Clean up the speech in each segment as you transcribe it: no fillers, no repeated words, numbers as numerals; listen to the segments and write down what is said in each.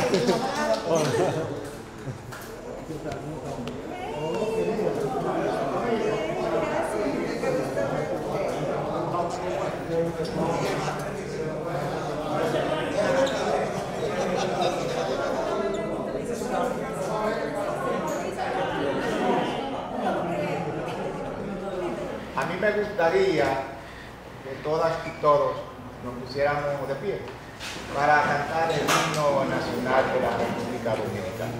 A mí me gustaría que todas y todos nos pusiéramos de pie para cantar el himno nacional de la República Dominicana.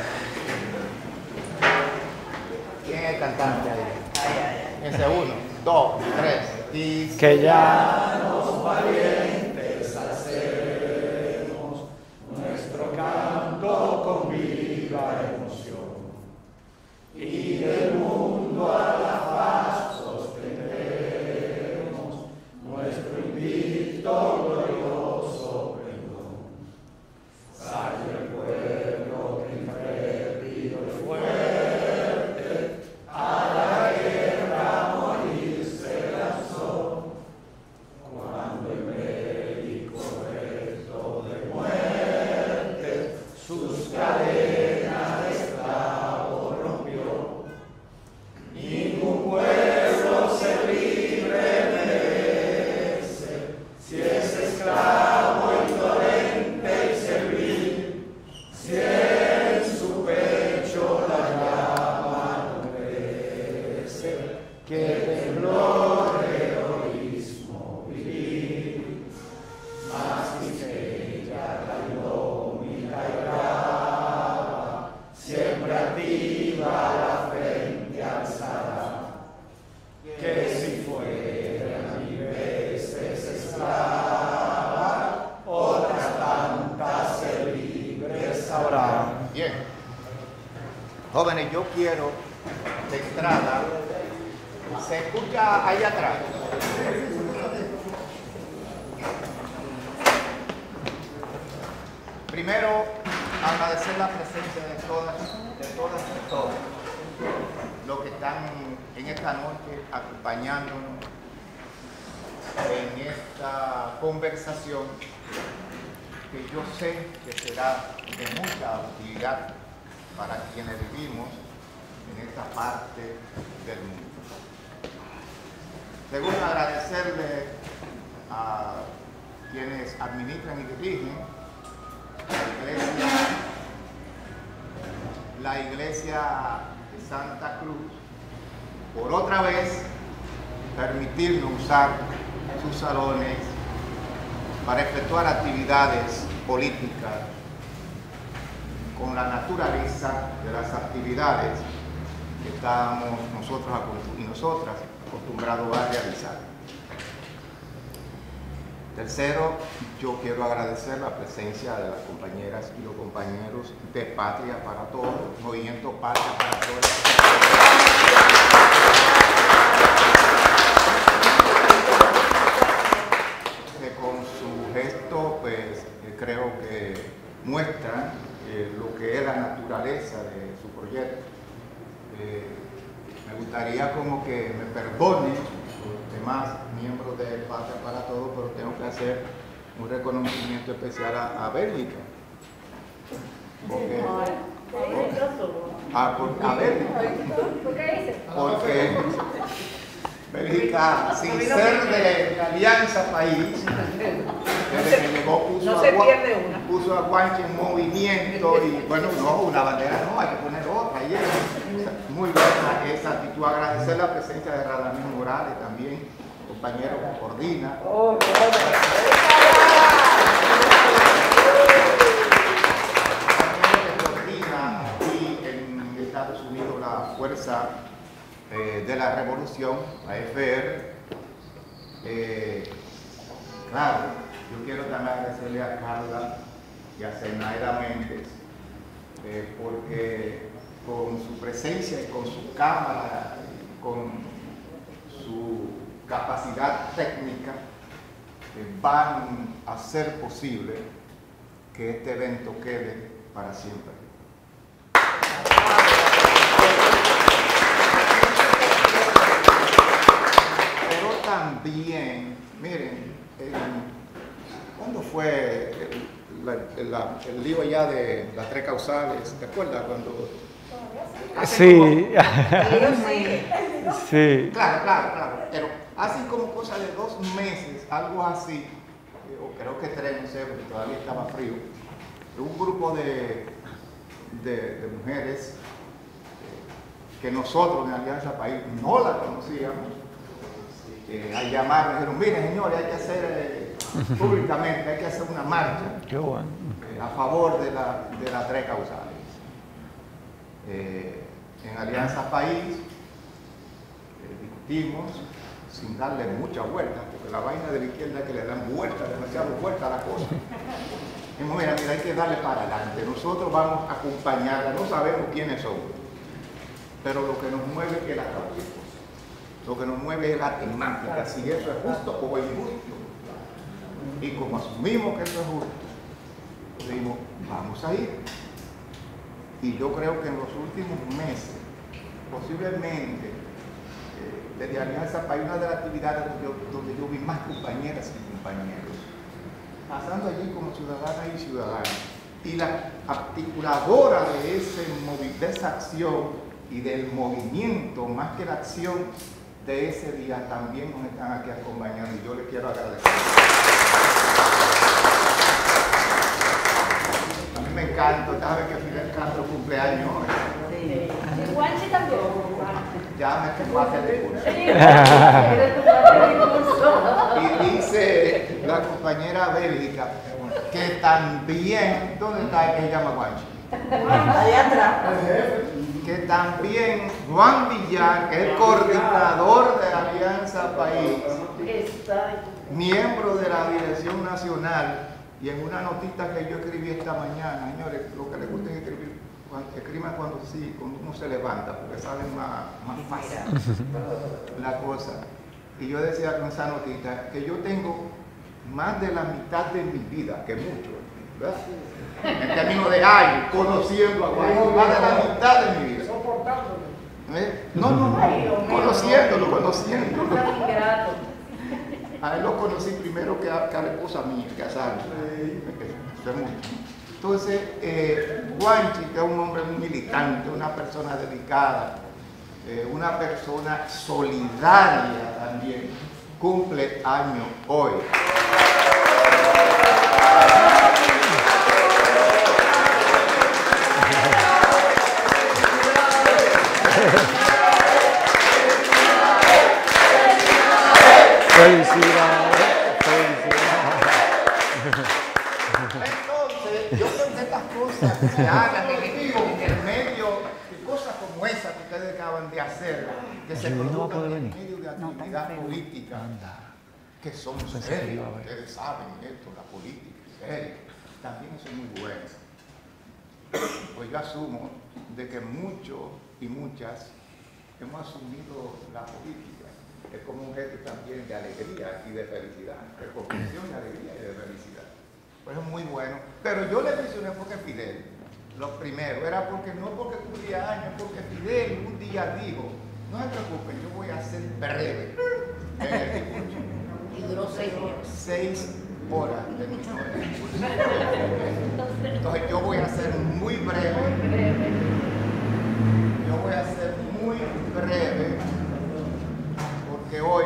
¿Quién es el cantante ahí? Ese 1, 2, 3. Y que ya los valientes hacemos nuestro canto con viva emoción, y del mundo a la paz sostendremos nuestro invicto glorioso pendón. Salió el pueblo intrépido y fuerte, a la guerra a morir se lanzó, cuando el médico reto de muerte sus cadenas de esclavo rompió. Ningún pueblo ser libre merece si es esclavo, indolente y servil, si en su pecho la llama no crece, que temblor heroísmo vivir, más quisqueya, indómita y brava, siempre activa la frente alzada, que si fuera mil veces esclava, otras tantas ser libres sabrán. bien. Jóvenes, yo quiero de entrada, ¿se escucha ahí atrás? Primero, agradecer la presencia de todas y todos los que están en esta noche acompañándonos en esta conversación que yo sé que será de mucha utilidad para quienes vivimos en esta parte del mundo. Segundo, agradecerle a quienes administran y dirigen la iglesia de Santa Cruz por otra vez permitirnos usar sus salones para efectuar actividades políticas con la naturaleza de las actividades que estamos nosotros y nosotras acostumbrados a realizar. Tercero, yo quiero agradecer la presencia de las compañeras y los compañeros de Patria para Todos, Movimiento Patria para Todos. Que con su gesto, pues, creo que muestran lo que es la naturaleza de su proyecto. Me gustaría como que me perdonen los demás miembros de Patria para Todos, pero tengo que hacer un reconocimiento especial a Bélgica. A Bélgica. Porque Bélgica, sin ser de Alianza País, desde que llegó puso a Guanche en movimiento y bueno, no, una bandera no, hay que poner otra. Y muy buena esa actitud. Agradecer la presencia de Radamés Morales también, compañero que coordina. Aquí en Estados Unidos la Fuerza de la Revolución, la FR. Claro, yo quiero también agradecerle a Carla y a Zenaida Méndez porque con su presencia y con su cámara, con su capacidad técnica, van a hacer posible que este evento quede para siempre. Pero también, miren, ¿Cuándo fue el lío allá de las tres causales? ¿Te acuerdas cuando...? Sí. Sí. Claro. Pero hace como cosa de 2 meses, algo así, o creo que 3, no sé, porque todavía estaba frío, un grupo de mujeres que nosotros en Alianza País no la conocíamos, al llamar, dijeron, mire señores, hay que hacer públicamente, hay que hacer una marcha a favor de las tres causales. En Alianza País discutimos sin darle mucha vuelta, porque la vaina de la izquierda es que le dan vuelta, demasiado vuelta a la cosa. Dijimos, mira, hay que darle para adelante, nosotros vamos a acompañarla, no sabemos quiénes somos, pero lo que nos mueve es la causa, lo que nos mueve es la temática, si eso es justo o injusto. Y como asumimos que eso es justo, dijimos, vamos a ir. Y yo creo que en los últimos meses, posiblemente, desde Alianza País, una de las actividades donde yo vi más compañeras y compañeros, pasando allí como ciudadanas y ciudadanos, y la articuladora de esa acción y del movimiento, más que la acción de ese día, también nos están aquí acompañando, y yo les quiero agradecer. A mí me encanta, sabes que Fidel Castro cumpleaños hoy. Sí. Y Juanchi también. Ya me pase de curso. Y dice la compañera Bélgica que también, ¿dónde está el que se llama Juanchi? Allá atrás. Que también Juan Villar, que es el coordinador de Alianza País, miembro de la Dirección Nacional, y en una notita que yo escribí esta mañana, señores, lo que les gusta es escribir, escriban cuando uno se levanta, porque saben más fácil la cosa. Y yo decía con esa notita que yo tengo más de la mitad de mi vida, que mucho, ¿verdad? En términos de años, conociendo a Juan, más de la mitad de mi vida. No, conociéndolo. A él lo conocí primero que a la esposa mía, que a Sandra. Entonces, Juanchi, que es un hombre muy militante, una persona dedicada, una persona solidaria también, cumple año hoy. Felicidades. Entonces, yo creo que estas cosas que se hagan en el medio de cosas como esas que ustedes acaban de hacer, que se produzcan en medio de actividad política, que son serias, ustedes saben esto, la política es seria, también eso es muy bueno. Pues yo asumo de que muchos y muchas hemos asumido la política. Es como un gesto también de alegría y de felicidad, de convicción, de alegría y de felicidad. Pues es muy bueno. Pero yo le mencioné porque Fidel, lo primero, era porque no porque cumplía años, porque Fidel un día dijo, no se preocupen, yo voy a ser breve en el discurso. Y duró 6 días. 6 horas de mi discurso. Entonces yo voy a ser muy breve. Yo voy a ser muy breve. Que hoy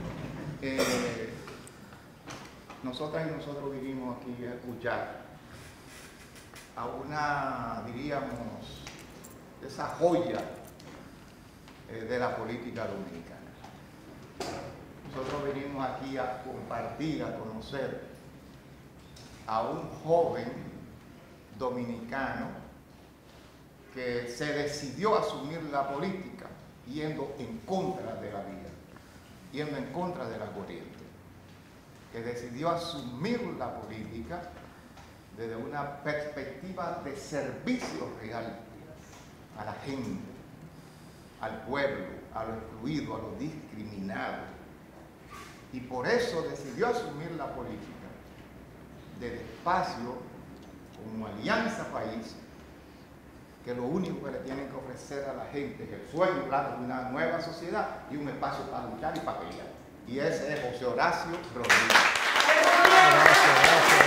nosotras y nosotros vinimos aquí a escuchar a una, diríamos, esa joya de la política dominicana. Nosotros venimos aquí a compartir, a conocer a un joven dominicano que se decidió a asumir la política yendo en contra de la vida, yendo en contra de la corriente, que decidió asumir la política desde una perspectiva de servicio real a la gente, al pueblo, a lo excluido, a lo discriminado. Y por eso decidió asumir la política desde espacio como Alianza País, que lo único que le tienen que ofrecer a la gente es el sueño claro de una nueva sociedad y un espacio para luchar y para pelear. Y ese es José Horacio Rodríguez. Gracias.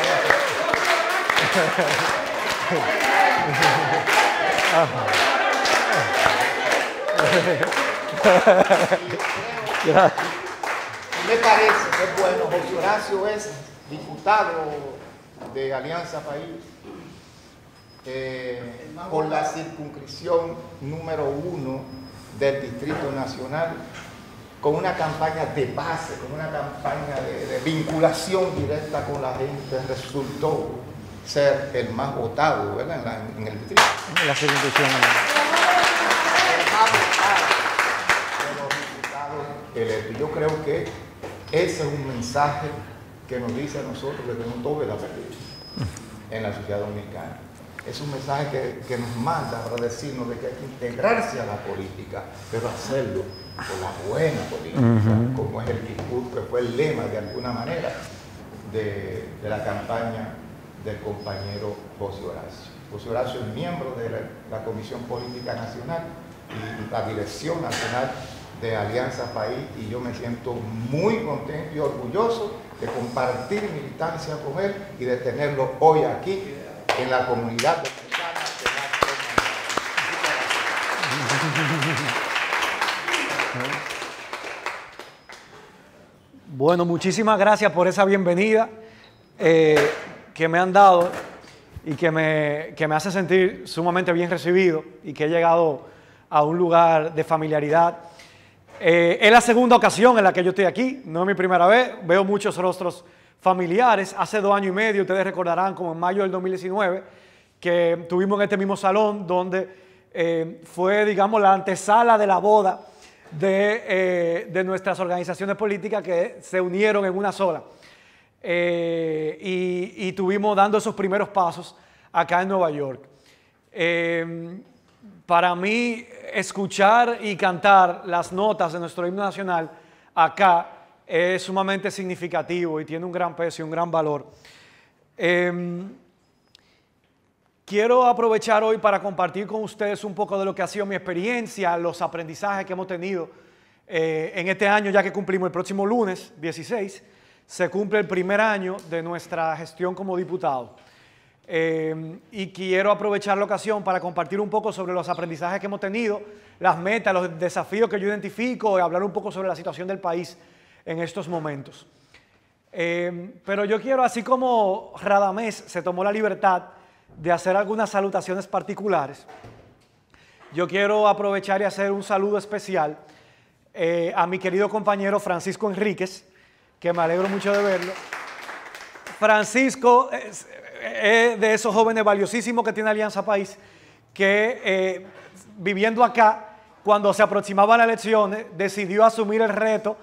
Me parece que es bueno. José Horacio es diputado de Alianza País por la circunscripción número 1 del Distrito Nacional, con una campaña de base, con una campaña de vinculación directa con la gente. Resultó ser el más votado, ¿verdad?, en el distrito. En la circunscripción. Yo creo que ese es un mensaje que nos dice a nosotros que no todo está perdido en la sociedad dominicana. Es un mensaje que nos manda para decirnos de que hay que integrarse a la política, pero hacerlo con la buena política, como es el discurso que fue el lema de alguna manera de la campaña del compañero José Horacio. José Horacio es miembro de la Comisión Política Nacional y la Dirección Nacional de Alianza País, y yo me siento muy contento y orgulloso de compartir militancia con él y de tenerlo hoy aquí en la comunidad dominicana de la. Bueno, muchísimas gracias por esa bienvenida que me han dado y que me hace sentir sumamente bien recibido y que he llegado a un lugar de familiaridad. Es la segunda ocasión en la que yo estoy aquí, no es mi primera vez. Veo muchos rostros familiares. Hace 2 años y medio, ustedes recordarán, como en mayo del 2019, que tuvimos en este mismo salón donde fue, digamos, la antesala de la boda de nuestras organizaciones políticas que se unieron en una sola. Y tuvimos dando esos primeros pasos acá en Nueva York. Para mí, escuchar y cantar las notas de nuestro himno nacional acá es sumamente significativo y tiene un gran peso y un gran valor. Quiero aprovechar hoy para compartir con ustedes un poco de lo que ha sido mi experiencia, los aprendizajes que hemos tenido en este año, ya que cumplimos el próximo lunes, 16, se cumple el primer año de nuestra gestión como diputado. Y quiero aprovechar la ocasión para compartir un poco sobre los aprendizajes que hemos tenido, las metas, los desafíos que yo identifico y hablar un poco sobre la situación del país en estos momentos. Pero yo quiero, así como Radamés se tomó la libertad de hacer algunas salutaciones particulares, yo quiero aprovechar y hacer un saludo especial a mi querido compañero Francisco Enríquez, que me alegro mucho de verlo. Francisco es de esos jóvenes valiosísimos que tiene Alianza País, que viviendo acá, cuando se aproximaban las elecciones, decidió asumir el reto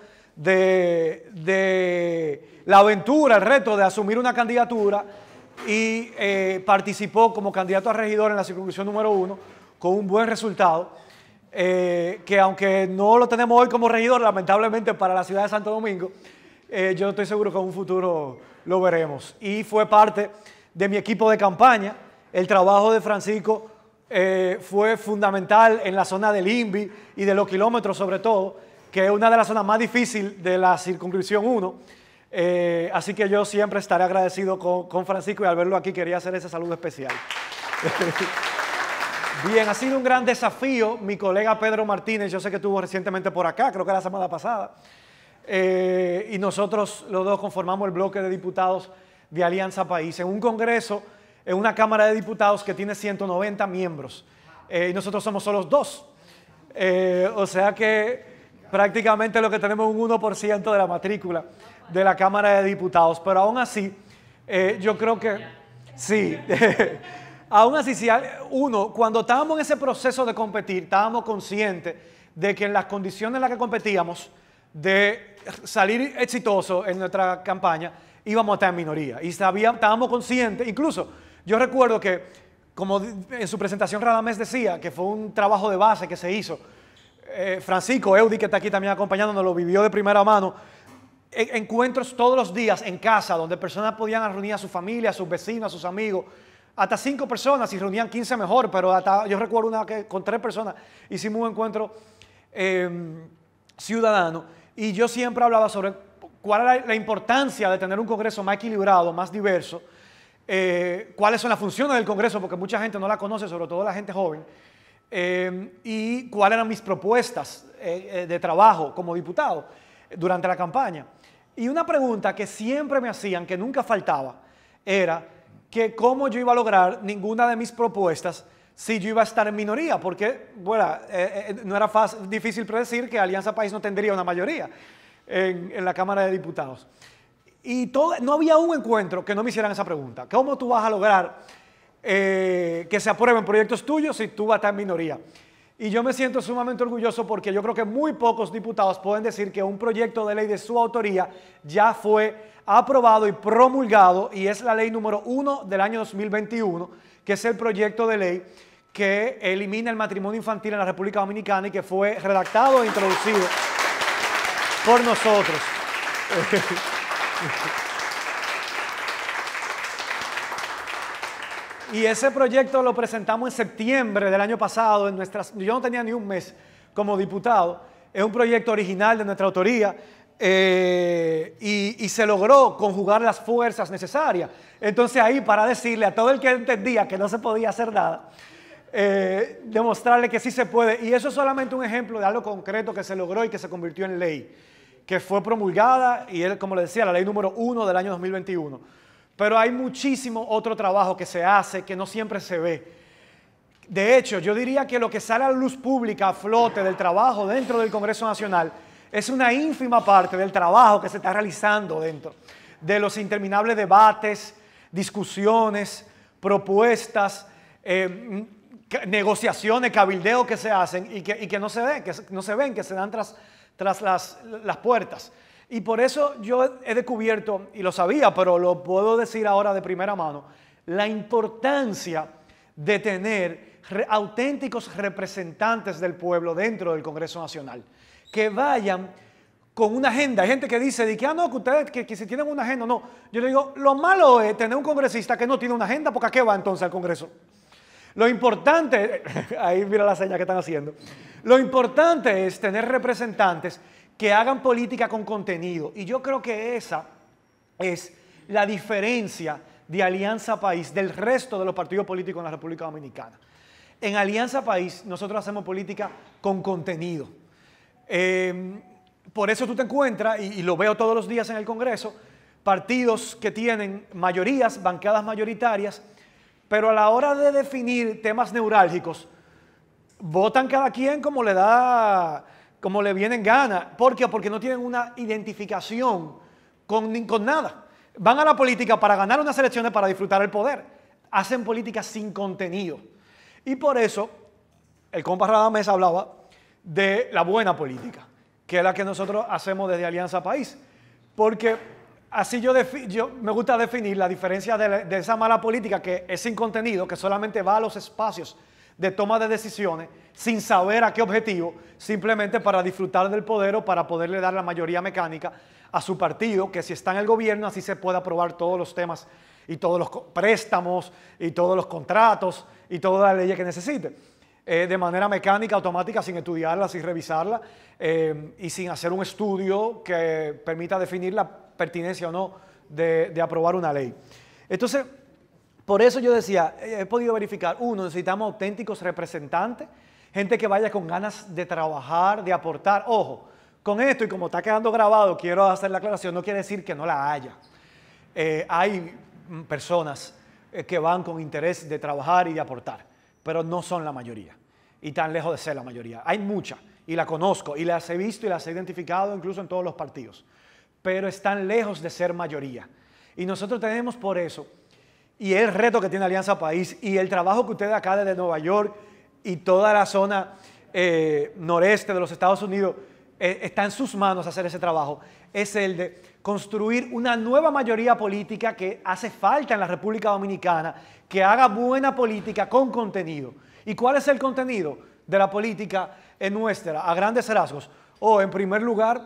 de la aventura, el reto de asumir una candidatura, y participó como candidato a regidor en la circunscripción número 1 con un buen resultado, que aunque no lo tenemos hoy como regidor, lamentablemente para la ciudad de Santo Domingo, yo estoy seguro que en un futuro lo veremos. Y fue parte de mi equipo de campaña. El trabajo de Francisco fue fundamental en la zona del INVI y de los kilómetros sobre todo, que es una de las zonas más difíciles de la circunscripción 1. Así que yo siempre estaré agradecido con Francisco, y al verlo aquí quería hacer ese saludo especial. Bien, ha sido un gran desafío. Mi colega Pedro Martínez, yo sé que estuvo recientemente por acá, creo que la semana pasada, y nosotros los dos conformamos el bloque de diputados de Alianza País en un congreso, en una Cámara de Diputados que tiene 190 miembros, y nosotros somos solo 2. O sea que prácticamente lo que tenemos es un 1% de la matrícula de la Cámara de Diputados, pero aún así, yo creo que sí. Aún así, si cuando estábamos en ese proceso de competir, estábamos conscientes de que en las condiciones en las que competíamos, de salir exitosos en nuestra campaña, íbamos a estar en minoría. Y estábamos conscientes, incluso yo recuerdo que, como en su presentación Radamés decía, que fue un trabajo de base que se hizo. Francisco Eudi, que está aquí también acompañándonos, lo vivió de primera mano. Encuentros todos los días en casa, donde personas podían reunir a su familia, a sus vecinos, a sus amigos, hasta 5 personas, si reunían 15 mejor, pero hasta, yo recuerdo una que con 3 personas hicimos un encuentro ciudadano, y yo siempre hablaba sobre cuál era la importancia de tener un Congreso más equilibrado, más diverso, cuáles son las funciones del Congreso, porque mucha gente no la conoce, sobre todo la gente joven, y cuáles eran mis propuestas de trabajo como diputado durante la campaña. Y una pregunta que siempre me hacían, que nunca faltaba, era que cómo yo iba a lograr ninguna de mis propuestas si yo iba a estar en minoría, porque bueno, no era difícil predecir que Alianza País no tendría una mayoría en la Cámara de Diputados. Y no había un encuentro que no me hicieran esa pregunta. ¿Cómo tú vas a lograr que se aprueben proyectos tuyos si tú vas a estar en minoría? Y yo me siento sumamente orgulloso porque yo creo que muy pocos diputados pueden decir que un proyecto de ley de su autoría ya fue aprobado y promulgado, y es la ley número 1 del año 2021, que es el proyecto de ley que elimina el matrimonio infantil en la República Dominicana y que fue redactado e introducido por nosotros. Y ese proyecto lo presentamos en septiembre del año pasado. Yo no tenía ni un mes como diputado. Es un proyecto original de nuestra autoría y se logró conjugar las fuerzas necesarias. Entonces ahí, para decirle a todo el que entendía que no se podía hacer nada, demostrarle que sí se puede. Y eso es solamente un ejemplo de algo concreto que se logró y que se convirtió en ley, que fue promulgada, y es, como le decía, la ley número 1 del año 2021. Pero hay muchísimo otro trabajo que se hace que no siempre se ve. De hecho, yo diría que lo que sale a la luz pública a flote del trabajo dentro del Congreso Nacional es una ínfima parte del trabajo que se está realizando dentro de los interminables debates, discusiones, propuestas, negociaciones, cabildeos que se hacen y que no se ven, que se dan tras las puertas. Y por eso yo he descubierto, y lo sabía, pero lo puedo decir ahora de primera mano, la importancia de tener auténticos representantes del pueblo dentro del Congreso Nacional, que vayan con una agenda. Hay gente que dice que no, que ustedes que si tienen una agenda, no. Yo le digo, lo malo es tener un congresista que no tiene una agenda, porque ¿a qué va entonces al Congreso? Lo importante, ahí mira la seña que están haciendo, lo importante es tener representantes que hagan política con contenido. Y yo creo que esa es la diferencia de Alianza País del resto de los partidos políticos en la República Dominicana. En Alianza País nosotros hacemos política con contenido. Por eso tú te encuentras, y lo veo todos los días en el Congreso, partidos que tienen mayorías, bancadas mayoritarias, pero a la hora de definir temas neurálgicos, votan cada quien como le viene en gana. ¿Por qué? Porque no tienen una identificación con nada. Van a la política para ganar unas elecciones, para disfrutar el poder. Hacen política sin contenido. Y por eso, el compa Radamés hablaba de la buena política, que es la que nosotros hacemos desde Alianza País. Porque así yo me gusta definir la diferencia de esa mala política que es sin contenido, que solamente va a los espacios de toma de decisiones sin saber a qué objetivo, simplemente para disfrutar del poder o para poderle dar la mayoría mecánica a su partido, que si está en el gobierno así se puede aprobar todos los temas y todos los préstamos y todos los contratos y todas las leyes que necesite, de manera mecánica, automática, sin estudiarla, sin revisarla y sin hacer un estudio que permita definir la pertinencia o no de aprobar una ley. Entonces, por eso yo decía, he podido verificar, necesitamos auténticos representantes, gente que vaya con ganas de trabajar, de aportar. Ojo, con esto, y como está quedando grabado, quiero hacer la aclaración, no quiere decir que no la haya. Hay personas que van con interés de trabajar y de aportar, pero no son la mayoría, y tan lejos de ser la mayoría. Hay muchas, y la conozco, y las he visto y las he identificado incluso en todos los partidos, pero están lejos de ser mayoría. Y nosotros tenemos por eso, y el reto que tiene Alianza País y el trabajo que ustedes acá desde Nueva York y toda la zona noreste de los Estados Unidos, está en sus manos hacer ese trabajo, es el de construir una nueva mayoría política que hace falta en la República Dominicana, que haga buena política con contenido. ¿Y cuál es el contenido de la política nuestra, a grandes rasgos? En primer lugar,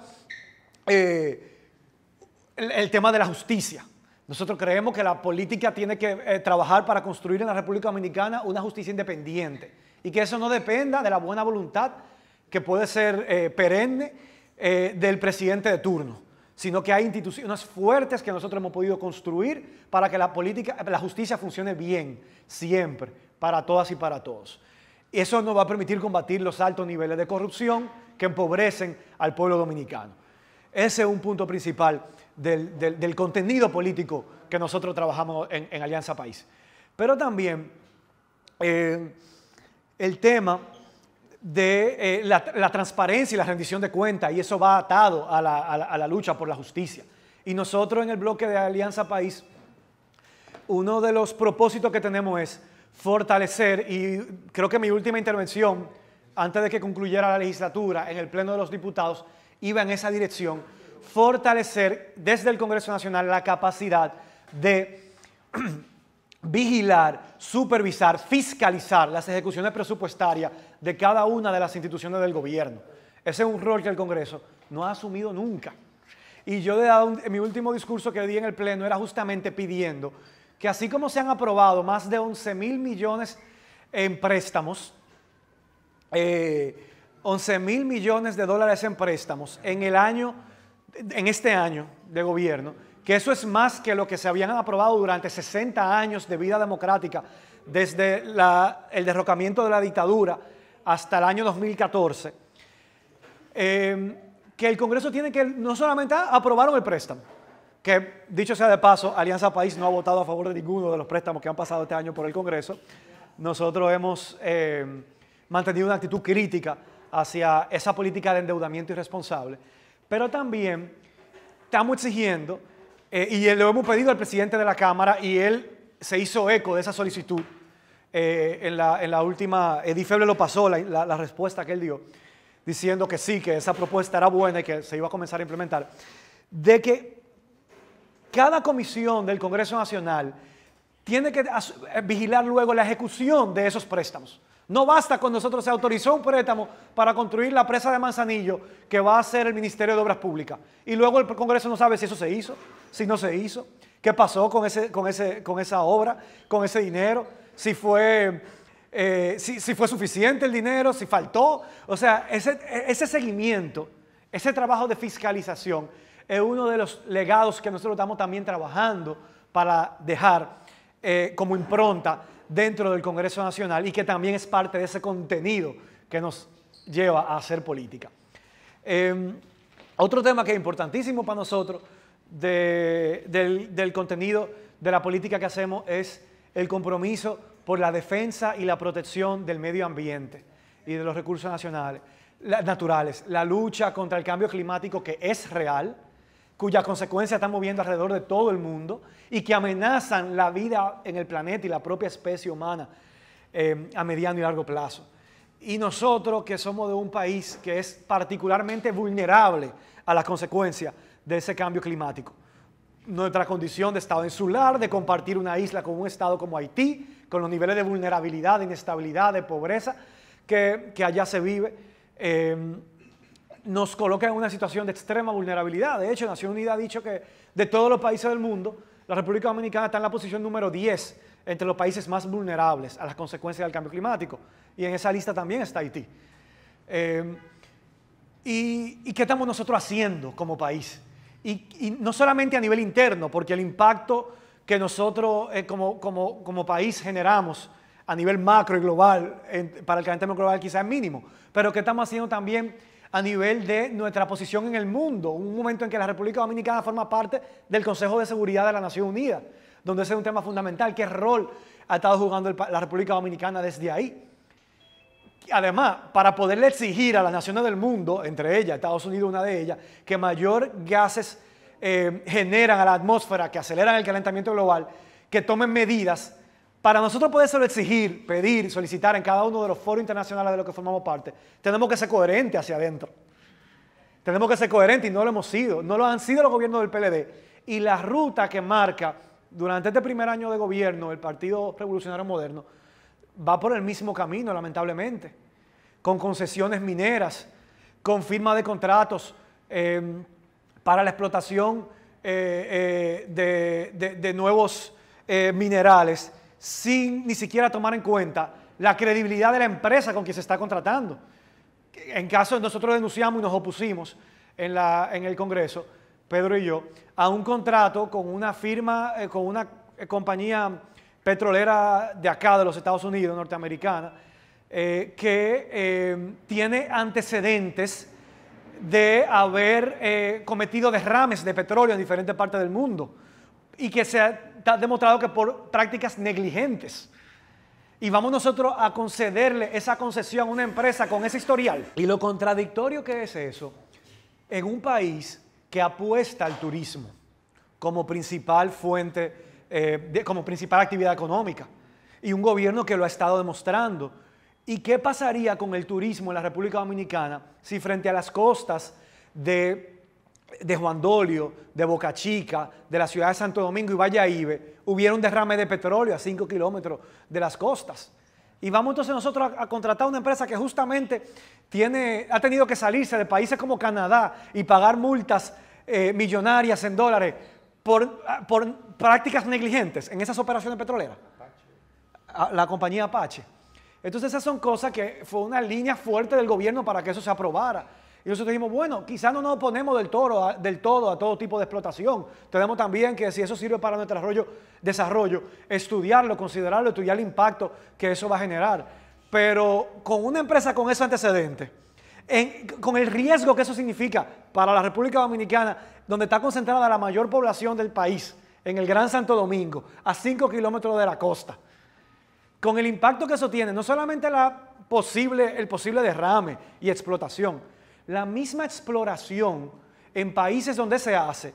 el tema de la justicia. Nosotros creemos que la política tiene que trabajar para construir en la República Dominicana una justicia independiente y que eso no dependa de la buena voluntad que puede ser perenne del presidente de turno, sino que hay instituciones fuertes que nosotros hemos podido construir para que la justicia funcione bien, siempre, para todas y para todos. Eso nos va a permitir combatir los altos niveles de corrupción que empobrecen al pueblo dominicano. Ese es un punto principal del contenido político que nosotros trabajamos en Alianza País. Pero también el tema de la transparencia y la rendición de cuentas, y eso va atado a la lucha por la justicia. Y nosotros en el bloque de Alianza País, uno de los propósitos que tenemos es fortalecer, y creo que mi última intervención, antes de que concluyera la legislatura, en el Pleno de los Diputados, iba en esa dirección, fortalecer desde el Congreso Nacional la capacidad de vigilar, supervisar, fiscalizar las ejecuciones presupuestarias de cada una de las instituciones del gobierno. Ese es un rol que el Congreso no ha asumido nunca. Y yo en mi último discurso que di en el Pleno era justamente pidiendo que así como se han aprobado más de 11.000 millones en préstamos, 11.000 millones de dólares en préstamos en este año de gobierno, que eso es más que lo que se habían aprobado durante 60 años de vida democrática, desde el derrocamiento de la dictadura hasta el año 2014, que el Congreso tiene que, no solamente aprobaron el préstamo, que dicho sea de paso, Alianza País no ha votado a favor de ninguno de los préstamos que han pasado este año por el Congreso. Nosotros hemos mantenido una actitud crítica hacia esa política de endeudamiento irresponsable, pero también estamos exigiendo, y lo hemos pedido al presidente de la Cámara, y él se hizo eco de esa solicitud. En la última, Edifeble lo pasó, la respuesta que él dio, diciendo que sí, que esa propuesta era buena y que se iba a comenzar a implementar, de que cada comisión del Congreso Nacional tiene que vigilar luego la ejecución de esos préstamos. No basta con nosotros, se autorizó un préstamo para construir la presa de Manzanillo que va a hacer el Ministerio de Obras Públicas. Y luego el Congreso no sabe si eso se hizo, si no se hizo, qué pasó con esa obra, con ese dinero, si fue suficiente el dinero, si faltó. O sea, ese seguimiento, ese trabajo de fiscalización es uno de los legados que nosotros estamos también trabajando para dejar como impronta dentro del Congreso Nacional y que también es parte de ese contenido que nos lleva a hacer política. Otro tema que es importantísimo para nosotros del contenido de la política que hacemos es el compromiso por la defensa y la protección del medio ambiente y de los recursos naturales, la lucha contra el cambio climático que es real, cuya consecuencia estamos viendo alrededor de todo el mundo y que amenazan la vida en el planeta y la propia especie humana a mediano y largo plazo. Y nosotros, que somos de un país que es particularmente vulnerable a las consecuencias de ese cambio climático, nuestra condición de estado insular, de compartir una isla con un estado como Haití, con los niveles de vulnerabilidad, de inestabilidad, de pobreza que allá se vive, nos coloca en una situación de extrema vulnerabilidad. De hecho, Naciones Unidas ha dicho que de todos los países del mundo, la República Dominicana está en la posición número 10 entre los países más vulnerables a las consecuencias del cambio climático. Y en esa lista también está Haití. ¿Y qué estamos nosotros haciendo como país? Y no solamente a nivel interno, porque el impacto que nosotros como país generamos a nivel macro y global para el calentamiento global quizás es mínimo, pero ¿qué estamos haciendo también a nivel de nuestra posición en el mundo? Un momento en que la República Dominicana forma parte del Consejo de Seguridad de la Nación Unida, donde ese es un tema fundamental. ¿Qué rol ha estado jugando la República Dominicana desde ahí? Además, para poderle exigir a las naciones del mundo, entre ellas, Estados Unidos una de ellas, que mayor gases generan a la atmósfera, que aceleran el calentamiento global, que tomen medidas, para nosotros poder exigir, pedir, solicitar en cada uno de los foros internacionales de los que formamos parte, tenemos que ser coherentes hacia adentro. Tenemos que ser coherentes y no lo hemos sido, no lo han sido los gobiernos del PLD. Y la ruta que marca durante este primer año de gobierno el Partido Revolucionario Moderno va por el mismo camino, lamentablemente, con concesiones mineras, con firma de contratos para la explotación de nuevos minerales, sin ni siquiera tomar en cuenta la credibilidad de la empresa con quien se está contratando. En caso, nosotros denunciamos y nos opusimos en el Congreso Pedro y yo, a un contrato con una firma, con una compañía petrolera de acá, de los Estados Unidos, norteamericana, que tiene antecedentes de haber cometido derrames de petróleo en diferentes partes del mundo y que se ha demostrado que por prácticas negligentes. Y vamos nosotros a concederle esa concesión a una empresa con ese historial. Y lo contradictorio que es eso en un país que apuesta al turismo como principal fuente, como principal actividad económica, y un gobierno que lo ha estado demostrando. ¿Y qué pasaría con el turismo en la República Dominicana si frente a las costas de Juan Dolio, de Boca Chica, de la ciudad de Santo Domingo y Valladolid hubiera un derrame de petróleo a 5 kilómetros de las costas? Y vamos entonces nosotros a contratar una empresa que justamente ha tenido que salirse de países como Canadá y pagar multas millonarias en dólares por prácticas negligentes en esas operaciones petroleras. La compañía Apache. Entonces esas son cosas que fue una línea fuerte del gobierno para que eso se aprobara. Y nosotros dijimos, bueno, quizás no nos oponemos del todo a todo tipo de explotación. Tenemos también que si eso sirve para nuestro desarrollo, estudiarlo, considerarlo, estudiar el impacto que eso va a generar. Pero con una empresa con ese antecedente, con el riesgo que eso significa para la República Dominicana, donde está concentrada la mayor población del país, en el Gran Santo Domingo, a 5 kilómetros de la costa, con el impacto que eso tiene, no solamente el posible derrame y explotación, la misma exploración en países donde se hace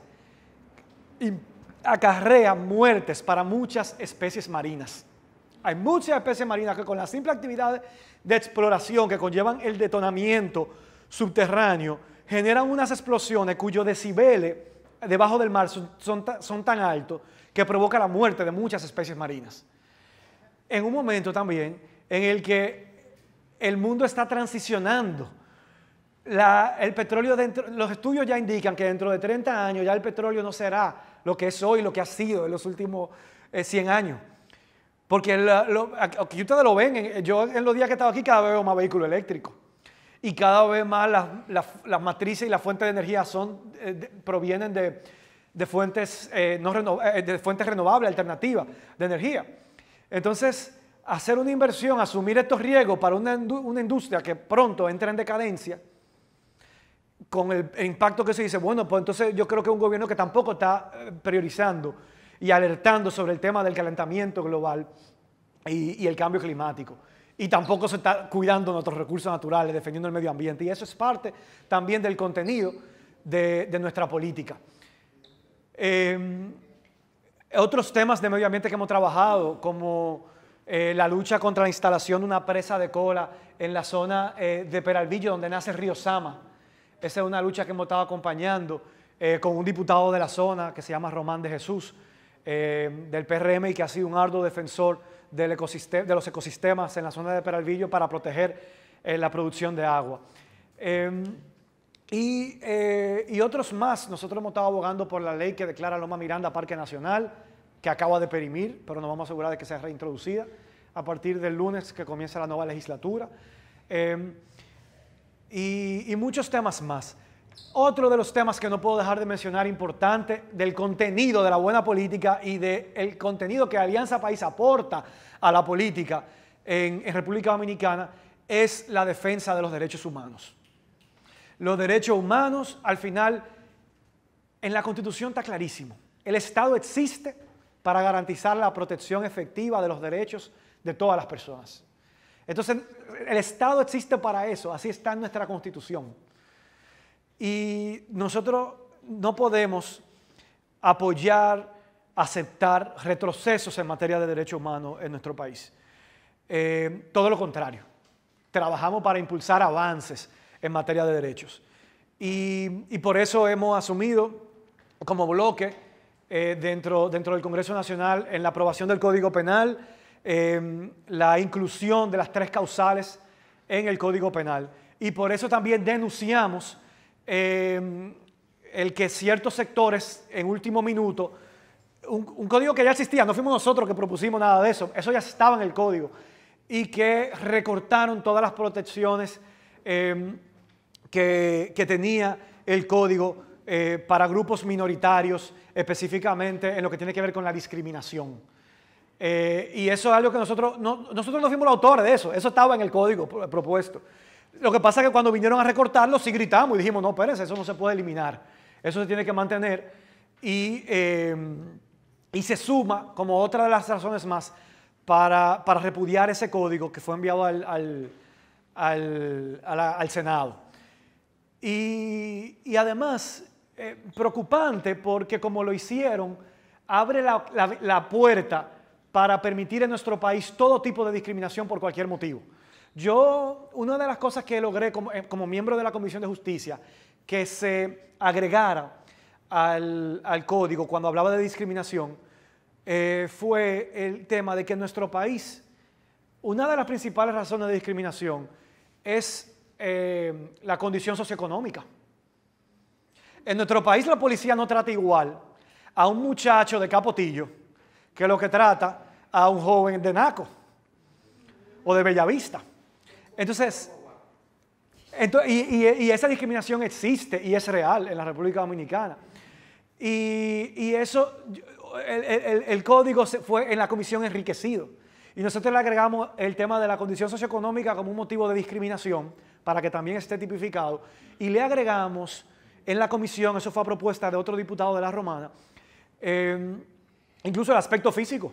acarrea muertes para muchas especies marinas. Hay muchas especies marinas que con la simple actividad de exploración que conllevan el detonamiento subterráneo generan unas explosiones cuyos decibeles debajo del mar son tan altos que provoca la muerte de muchas especies marinas. En un momento también en el que el mundo está transicionando. El petróleo, los estudios ya indican que dentro de 30 años ya el petróleo no será lo que es hoy, lo que ha sido en los últimos 100 años. Porque aquí ustedes lo ven, yo en los días que he estado aquí cada vez veo más vehículos eléctricos. Y cada vez más las matrices y las fuentes de energía provienen de fuentes renovables, alternativas de energía. Entonces, hacer una inversión, asumir estos riesgos para una industria que pronto entra en decadencia, con el impacto que se dice, bueno, pues entonces yo creo que un gobierno que tampoco está priorizando y alertando sobre el tema del calentamiento global y el cambio climático. Y tampoco se está cuidando nuestros recursos naturales, defendiendo el medio ambiente. Y eso es parte también del contenido de nuestra política. Otros temas de medio ambiente que hemos trabajado, como la lucha contra la instalación de una presa de cola en la zona de Peralvillo, donde nace el río Sama. Esa es una lucha que hemos estado acompañando con un diputado de la zona que se llama Román de Jesús, del PRM, y que ha sido un arduo defensor de los ecosistemas en la zona de Peralvillo para proteger la producción de agua. Y otros más. Nosotros hemos estado abogando por la ley que declara Loma Miranda Parque Nacional, que acaba de perimir, pero nos vamos a asegurar de que sea reintroducida a partir del lunes que comienza la nueva legislatura. Y muchos temas más. Otro de los temas que no puedo dejar de mencionar, importante, del contenido de la buena política y del contenido que Alianza País aporta a la política en República Dominicana, es la defensa de los derechos humanos. Los derechos humanos, al final, en la Constitución está clarísimo. El Estado existe para garantizar la protección efectiva de los derechos de todas las personas. Entonces, el Estado existe para eso, así está en nuestra Constitución. Y nosotros no podemos apoyar, aceptar retrocesos en materia de derechos humanos en nuestro país. Todo lo contrario. Trabajamos para impulsar avances en materia de derechos. Y por eso hemos asumido como bloque dentro del Congreso Nacional, en la aprobación del Código Penal, la inclusión de las 3 causales en el Código Penal. Y por eso también denunciamos el que ciertos sectores en último minuto, un código que ya existía, no fuimos nosotros que propusimos nada de eso, eso ya estaba en el código, y que recortaron todas las protecciones que tenía el código para grupos minoritarios, específicamente en lo que tiene que ver con la discriminación. Y eso es algo que nosotros no fuimos los autores de eso estaba en el código propuesto. Lo que pasa es que cuando vinieron a recortarlo, sí gritamos y dijimos, no, espérense, eso no se puede eliminar, eso se tiene que mantener y se suma como otra de las razones más para repudiar ese código que fue enviado al Senado. Y además, preocupante porque como lo hicieron, abre la puerta para permitir en nuestro país todo tipo de discriminación por cualquier motivo. Una de las cosas que logré como miembro de la Comisión de Justicia, que se agregara al código cuando hablaba de discriminación, fue el tema de que en nuestro país, una de las principales razones de discriminación es la condición socioeconómica. En nuestro país la policía no trata igual a un muchacho de Capotillo que lo que trata a un joven de Naco o de Bellavista. Entonces, y esa discriminación existe y es real en la República Dominicana. Y eso, el código fue en la comisión enriquecido. Y nosotros le agregamos el tema de la condición socioeconómica como un motivo de discriminación para que también esté tipificado. Y le agregamos en la comisión, eso fue a propuesta de otro diputado de la Romana, incluso el aspecto físico.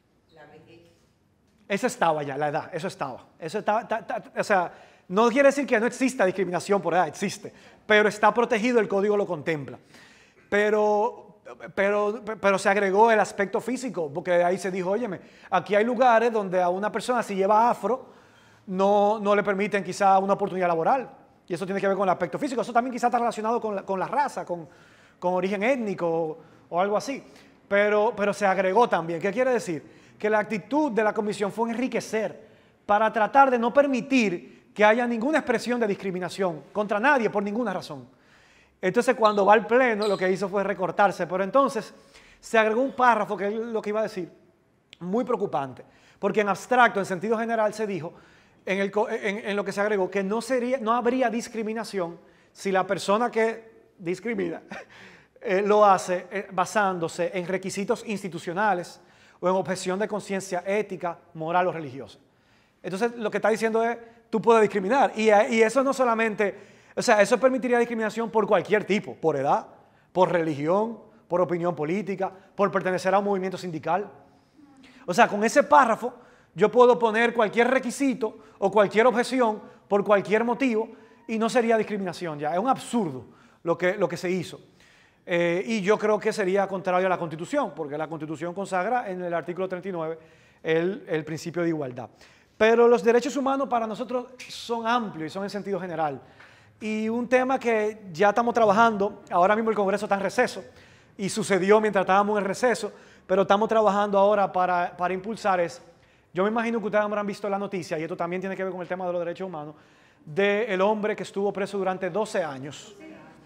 Eso estaba ya, la edad, eso estaba. O sea, no quiere decir que no exista discriminación por edad, existe, pero está protegido, el código lo contempla. Pero se agregó el aspecto físico, porque ahí se dijo, óyeme, aquí hay lugares donde a una persona si lleva afro, no le permiten quizá una oportunidad laboral. Y eso tiene que ver con el aspecto físico. Eso también quizá está relacionado con la raza, con origen étnico o algo así. Pero se agregó también. ¿Qué quiere decir? Que la actitud de la comisión fue enriquecer para tratar de no permitir que haya ninguna expresión de discriminación contra nadie por ninguna razón. Entonces, cuando va al pleno, lo que hizo fue recortarse. Pero entonces se agregó un párrafo, que es lo que iba a decir, muy preocupante. Porque en abstracto, en sentido general, se dijo, en lo que se agregó, que no habría discriminación si la persona que discrimina lo hace basándose en requisitos institucionales o en objeción de conciencia ética, moral o religiosa. Entonces, lo que está diciendo es, tú puedes discriminar. Y eso no solamente, o sea, eso permitiría discriminación por cualquier tipo, por edad, por religión, por opinión política, por pertenecer a un movimiento sindical. O sea, con ese párrafo, yo puedo poner cualquier requisito o cualquier objeción por cualquier motivo y no sería discriminación ya. Es un absurdo lo que se hizo. Y yo creo que sería contrario a la Constitución, porque la Constitución consagra en el artículo 39 el principio de igualdad. Pero los derechos humanos para nosotros son amplios y son en sentido general. Y un tema que ya estamos trabajando, ahora mismo el Congreso está en receso, y sucedió mientras estábamos en el receso, pero estamos trabajando ahora para impulsar es, yo me imagino que ustedes habrán visto la noticia, y esto también tiene que ver con el tema de los derechos humanos, del hombre que estuvo preso durante 12 años.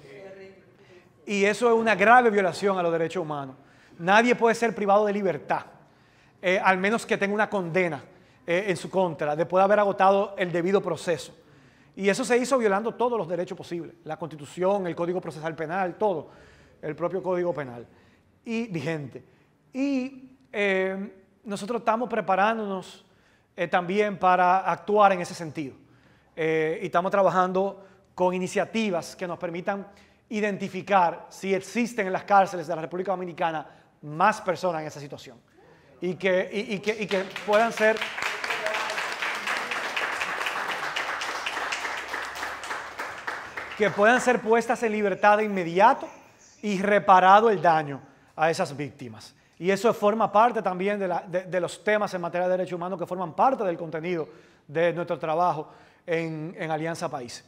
Y eso es una grave violación a los derechos humanos. Nadie puede ser privado de libertad, al menos que tenga una condena en su contra, después de haber agotado el debido proceso. Y eso se hizo violando todos los derechos posibles, la Constitución, el Código Procesal Penal, todo, el propio Código Penal y vigente. Y nosotros estamos preparándonos también para actuar en ese sentido. Y estamos trabajando con iniciativas que nos permitan identificar si existen en las cárceles de la República Dominicana más personas en esa situación y que puedan ser puestas en libertad de inmediato y reparado el daño a esas víctimas. Y eso forma parte también de los temas en materia de derechos humanos que forman parte del contenido de nuestro trabajo en Alianza País.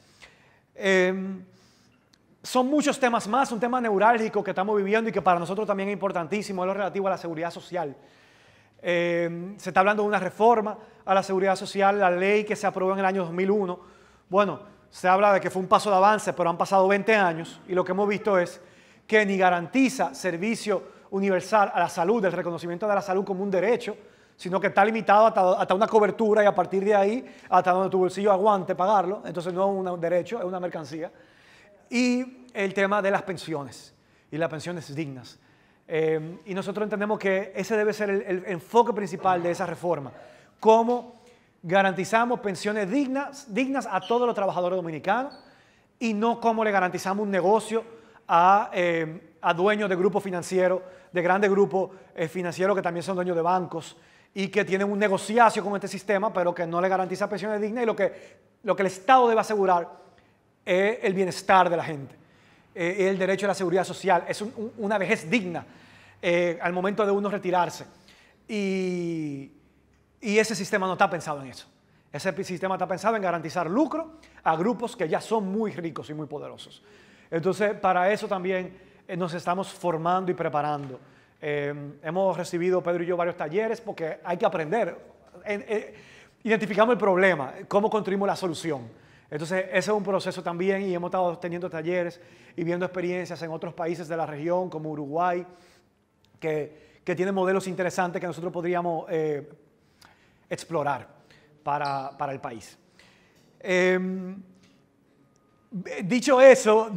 Son muchos temas más, un tema neurálgico que estamos viviendo y que para nosotros también es importantísimo, es lo relativo a la seguridad social. Se está hablando de una reforma a la seguridad social, la ley que se aprobó en el año 2001. Bueno, se habla de que fue un paso de avance, pero han pasado 20 años y lo que hemos visto es que ni garantiza servicio universal a la salud, el reconocimiento de la salud como un derecho, sino que está limitado hasta una cobertura y a partir de ahí, hasta donde tu bolsillo aguante pagarlo, entonces no es un derecho, es una mercancía. y el tema de las pensiones y las pensiones dignas. Y nosotros entendemos que ese debe ser el enfoque principal de esa reforma. Cómo garantizamos pensiones dignas a todos los trabajadores dominicanos y no cómo le garantizamos un negocio a dueños de grupos financieros, de grandes grupos financieros que también son dueños de bancos y que tienen un negociacio con este sistema, pero que no le garantiza pensiones dignas, y lo que el Estado debe asegurar es el bienestar de la gente, el derecho a la seguridad social, es una vejez digna al momento de uno retirarse. Y ese sistema no está pensado en eso. Ese sistema está pensado en garantizar lucro a grupos que ya son muy ricos y muy poderosos. Entonces, para eso también nos estamos formando y preparando. Hemos recibido, Pedro y yo, varios talleres porque hay que aprender. Identificamos el problema, cómo construimos la solución. Entonces, ese es un proceso también, y hemos estado teniendo talleres y viendo experiencias en otros países de la región, como Uruguay, que tienen modelos interesantes que nosotros podríamos explorar para el país. Dicho eso,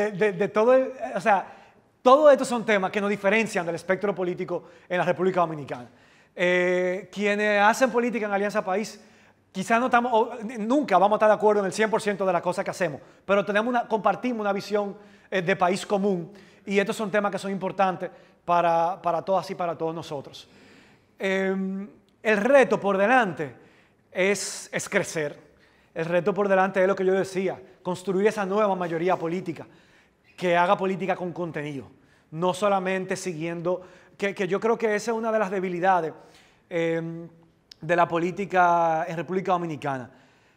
todo esto son temas que nos diferencian del espectro político en la República Dominicana. Quienes hacen política en Alianza País, quizás nunca vamos a estar de acuerdo en el 100% de las cosas que hacemos, pero compartimos una visión de país común, y estos son temas que son importantes para todas y para todos nosotros. El reto por delante es crecer. El reto por delante es lo que yo decía, construir esa nueva mayoría política que haga política con contenido, no solamente siguiendo, que yo creo que esa es una de las debilidades de la política en República Dominicana.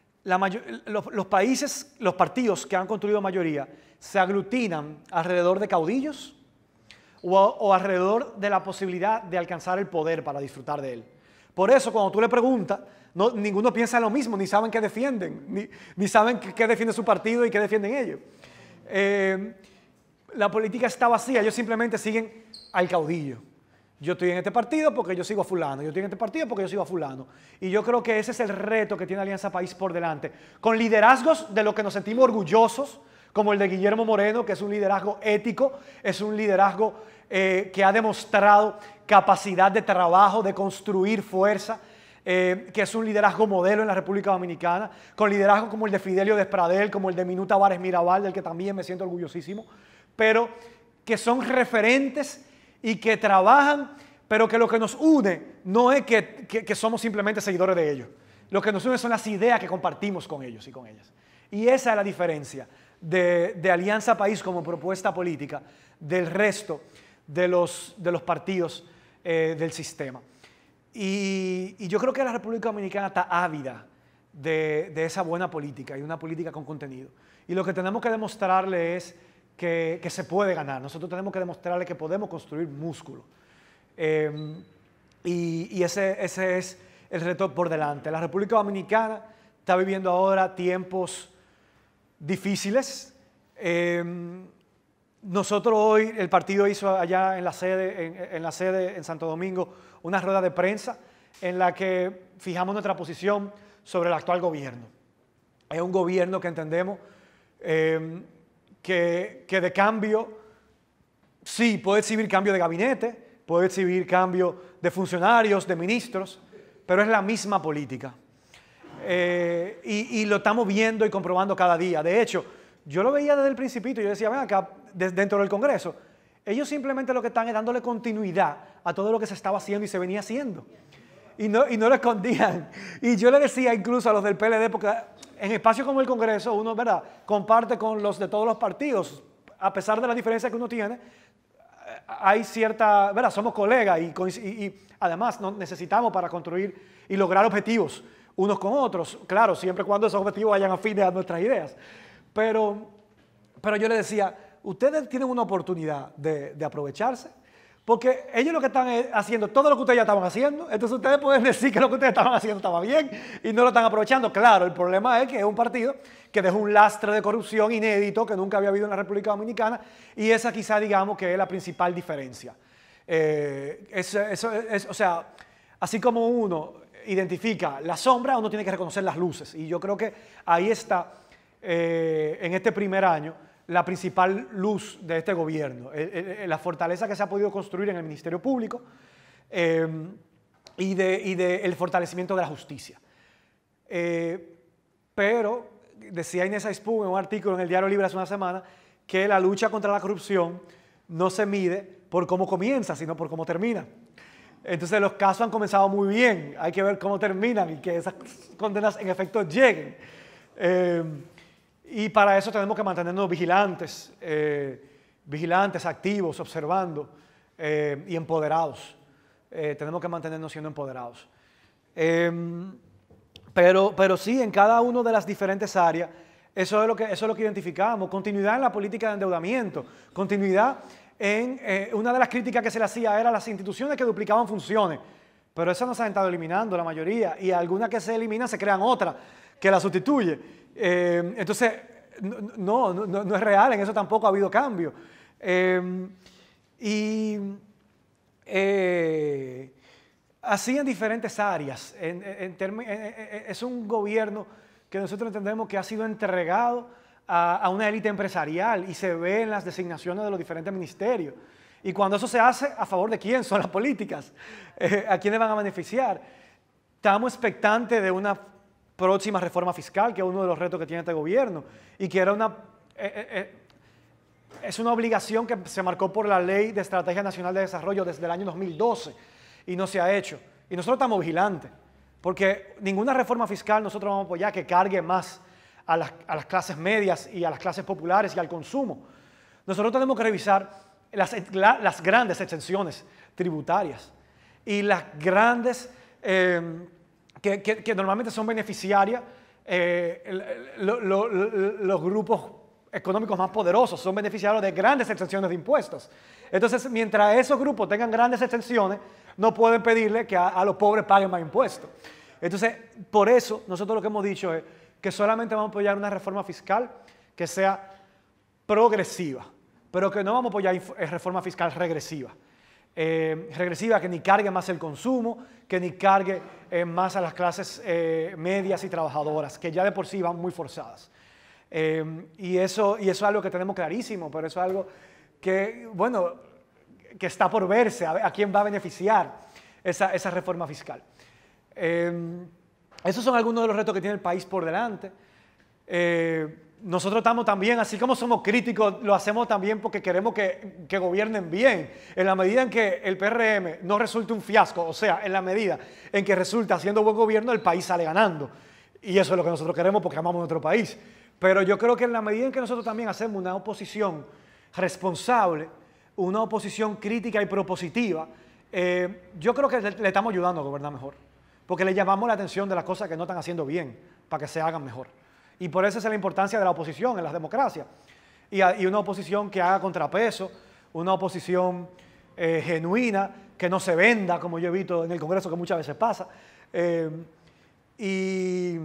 Los partidos que han construido mayoría se aglutinan alrededor de caudillos o alrededor de la posibilidad de alcanzar el poder para disfrutar de él. Por eso, cuando tú le preguntas, ninguno piensa en lo mismo, ni saben qué defienden, ni saben qué defiende su partido y qué defienden ellos. La política está vacía, ellos simplemente siguen al caudillo. Yo estoy en este partido porque yo sigo a fulano, yo estoy en este partido porque yo sigo a fulano. Y yo creo que ese es el reto que tiene Alianza País por delante, con liderazgos de los que nos sentimos orgullosos, como el de Guillermo Moreno, que es un liderazgo ético, es un liderazgo que ha demostrado capacidad de trabajo, de construir fuerza, que es un liderazgo modelo en la República Dominicana, con liderazgo como el de Fidelio Despradel, como el de Minuta Vares Mirabal, del que también me siento orgullosísimo, pero que son referentes y que trabajan, pero que lo que nos une no es que somos simplemente seguidores de ellos. Lo que nos une son las ideas que compartimos con ellos y con ellas. Y esa es la diferencia de Alianza País como propuesta política del resto de los partidos del sistema. Y yo creo que la República Dominicana está ávida de esa buena política y una política con contenido. Y lo que tenemos que demostrarle es que se puede ganar. Nosotros tenemos que demostrarle que podemos construir músculo. Y ese es el reto por delante. La República Dominicana está viviendo ahora tiempos difíciles. Nosotros hoy, el partido hizo allá en la sede en Santo Domingo una rueda de prensa en la que fijamos nuestra posición sobre el actual gobierno. Es un gobierno que entendemos que de cambio, sí, puede exhibir cambio de gabinete, puede exhibir cambio de funcionarios, de ministros, pero es la misma política. Y lo estamos viendo y comprobando cada día. De hecho, yo lo veía desde el principito, yo decía, ven acá, dentro del Congreso, ellos simplemente lo que están es dándole continuidad a todo lo que se estaba haciendo y se venía haciendo. Y no lo escondían. Y yo le decía incluso a los del PLD, porque en espacios como el Congreso uno, ¿verdad?, comparte con los de todos los partidos, a pesar de la diferencia que uno tiene, hay cierta, ¿verdad?, somos colegas y además nos necesitamos para construir y lograr objetivos unos con otros, claro, siempre y cuando esos objetivos vayan afines a nuestras ideas. Pero yo le decía, ustedes tienen una oportunidad de aprovecharse, porque ellos lo que están haciendo, todo lo que ustedes ya estaban haciendo, entonces ustedes pueden decir que lo que ustedes estaban haciendo estaba bien y no lo están aprovechando. Claro, el problema es que es un partido que dejó un lastre de corrupción inédito que nunca había habido en la República Dominicana, y esa quizá digamos que es la principal diferencia. O sea, así como uno identifica la sombra, uno tiene que reconocer las luces, y yo creo que ahí está, en este primer año, la principal luz de este gobierno, la fortaleza que se ha podido construir en el Ministerio Público y el fortalecimiento de la justicia. Pero decía Inés Aispú en un artículo en el Diario Libre hace una semana que la lucha contra la corrupción no se mide por cómo comienza, sino por cómo termina. Entonces los casos han comenzado muy bien, hay que ver cómo terminan y que esas condenas en efecto lleguen. Y para eso tenemos que mantenernos vigilantes, activos, observando y empoderados. Tenemos que mantenernos siendo empoderados. Pero sí, en cada una de las diferentes áreas, eso es lo que identificamos. Continuidad en la política de endeudamiento, continuidad en una de las críticas que se le hacía era las instituciones que duplicaban funciones, pero esas no se han estado eliminando la mayoría, y algunas que se eliminan se crean otras que las sustituye. Entonces, no es real, en eso tampoco ha habido cambio. Así en diferentes áreas. Es un gobierno que nosotros entendemos que ha sido entregado a una élite empresarial y se ve en las designaciones de los diferentes ministerios. Y cuando eso se hace, ¿a favor de quién son las políticas? ¿A quiénes van a beneficiar? Estamos expectantes de una próxima reforma fiscal, que es uno de los retos que tiene este gobierno, y que es una obligación que se marcó por la Ley de Estrategia Nacional de Desarrollo desde el año 2012 y no se ha hecho. Y nosotros estamos vigilantes, porque ninguna reforma fiscal nosotros vamos a apoyar que cargue más a las clases medias y a las clases populares y al consumo. Nosotros tenemos que revisar las grandes exenciones tributarias y las grandes que normalmente son beneficiarias, los grupos económicos más poderosos son beneficiarios de grandes exenciones de impuestos. Entonces, mientras esos grupos tengan grandes exenciones, no pueden pedirle que a los pobres paguen más impuestos. Entonces, por eso, nosotros lo que hemos dicho es que solamente vamos a apoyar una reforma fiscal que sea progresiva, pero que no vamos a apoyar reforma fiscal regresiva. Regresiva que ni cargue más el consumo, que ni cargue más a las clases medias y trabajadoras, que ya de por sí van muy forzadas. Y eso es algo que tenemos clarísimo, pero eso es algo que, bueno, que está por verse, a quién va a beneficiar esa reforma fiscal. Esos son algunos de los retos que tiene el país por delante. Nosotros estamos también, así como somos críticos, lo hacemos también porque queremos que gobiernen bien. En la medida en que el PRM no resulte un fiasco, o sea, en la medida en que resulta haciendo buen gobierno, el país sale ganando. Y eso es lo que nosotros queremos porque amamos nuestro país. Pero yo creo que en la medida en que nosotros también hacemos una oposición responsable, una oposición crítica y propositiva, yo creo que le estamos ayudando a gobernar mejor. Porque le llamamos la atención de las cosas que no están haciendo bien, para que se hagan mejor. Y por eso es la importancia de la oposición en las democracias. Y una oposición que haga contrapeso, una oposición genuina, que no se venda, como yo he visto en el Congreso que muchas veces pasa. Y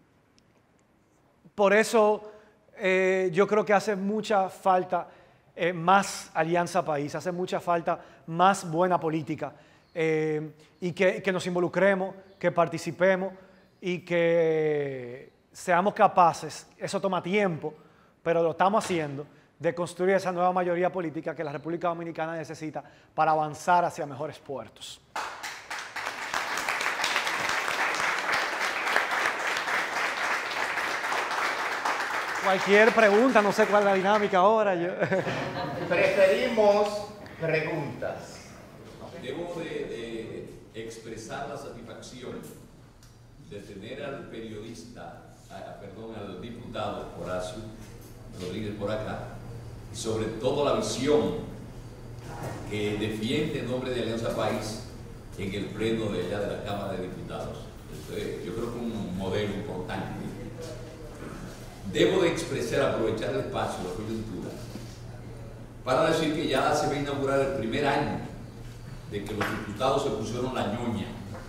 por eso yo creo que hace mucha falta más Alianza País, hace mucha falta más buena política y que nos involucremos, que participemos y que seamos capaces, eso toma tiempo, pero lo estamos haciendo, de construir esa nueva mayoría política que la República Dominicana necesita para avanzar hacia mejores puertos. Cualquier pregunta, no sé cuál es la dinámica ahora. Preferimos preguntas. Debo de expresar la satisfacción de tener al periodista, al diputado Horacio Rodríguez por acá, y sobre todo la visión que defiende en nombre de Alianza País en el pleno de allá de la Cámara de Diputados. Entonces, yo creo que es un modelo importante. Debo de expresar, aprovechar el espacio, la coyuntura, para decir que ya se va a inaugurar el primer año de que los diputados se pusieron la ñoña.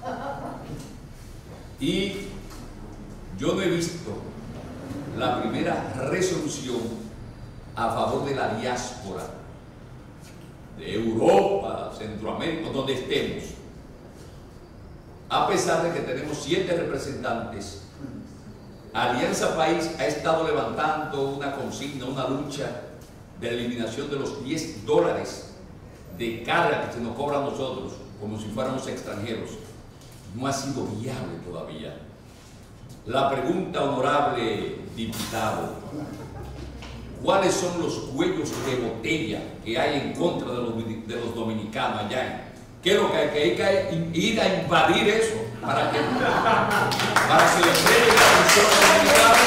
Y yo no he visto la primera resolución a favor de la diáspora, de Europa, Centroamérica, donde estemos. A pesar de que tenemos 7 representantes Alianza País ha estado levantando una consigna, una lucha de eliminación de los $10 de carga que se nos cobra a nosotros, como si fuéramos extranjeros. No ha sido viable todavía. La pregunta, honorable diputado, ¿cuáles son los cuellos de botella que hay en contra de los dominicanos allá? ¿Qué es lo que hay que ir a invadir eso para que se le entregue la atención a los dominicanos?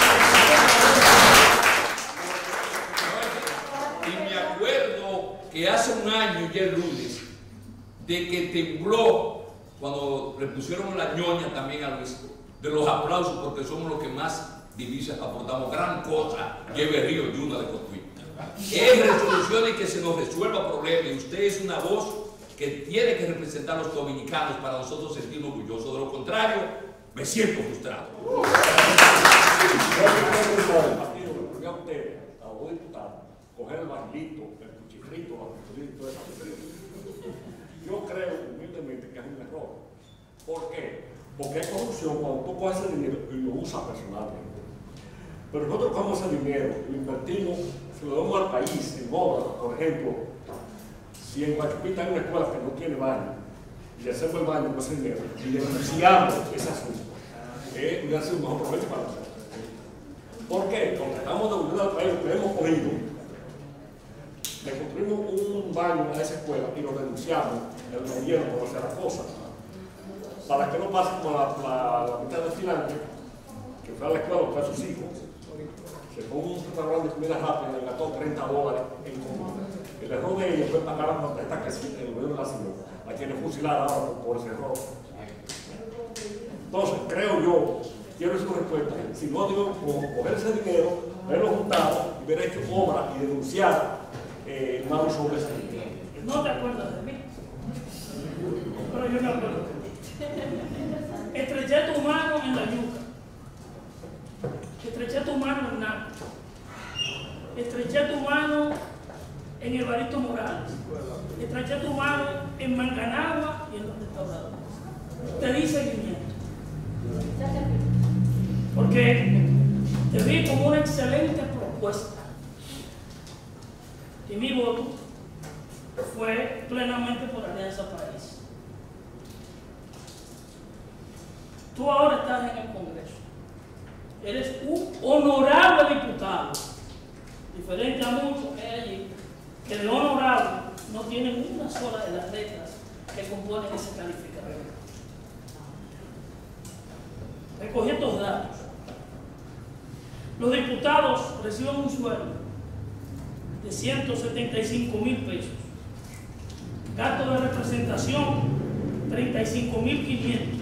Y me acuerdo que hace un año, ya el lunes, de que tembló cuando le pusieron la ñoña también a Luis, de los aplausos, porque somos los que más divisas aportamos. Gran cosa lleve Río Yuna de Cotuí. Es resolución y que se nos resuelva problemas. Y usted es una voz que tiene que representar a los dominicanos para nosotros sentirnos orgullosos. De lo contrario, me siento frustrado. Coger el barrito, el cuchifrito, yo creo humildemente que es un error. ¿Por qué? Porque es corrupción cuando tú coges ese dinero y lo usas personalmente. Pero nosotros cogemos ese dinero, lo invertimos, se lo damos al país en obras. Por ejemplo, si en Guachupita hay una escuela que no tiene baño, y le hacemos el baño con ese dinero, y denunciamos ese asunto, hubiera sido un mejor provecho para nosotros. ¿Por qué? Porque estamos devolviendo al país lo que hemos cogido, le construimos un baño a esa escuela y lo denunciamos el gobierno por hacer las cosas. Para que no pase como la mitad de Finlandia, que fue a la escuela para sus hijos, se fue un restaurante de comida rápida y gastó $30 en comida. El error de ellos fue pagar las protestas que el gobierno nacional, a quienes fusilaron ahora por ese error. Entonces, creo yo, quiero su respuesta, si no digo coger ese dinero, verlo juntado, haber hecho obra y denunciar malos sobre ese dinero. No te acuerdas de mí, pero yo me acuerdo de ti. Estreché tu mano en la yuca, estreché tu mano en Naco, estreché tu mano en Evaristo Morales, estreché tu mano en Manganagua y en los restauradores. Te di seguimiento, porque te vi como una excelente propuesta y mi voto fue plenamente por Alianza País. Tú ahora estás en el Congreso, eres un honorable diputado, diferente a muchos que hay allí, que de honorable no tienen una sola de las letras que componen ese calificador. Recogí estos datos. Los diputados reciben un sueldo de 175,000 pesos, gasto de representación 35,500,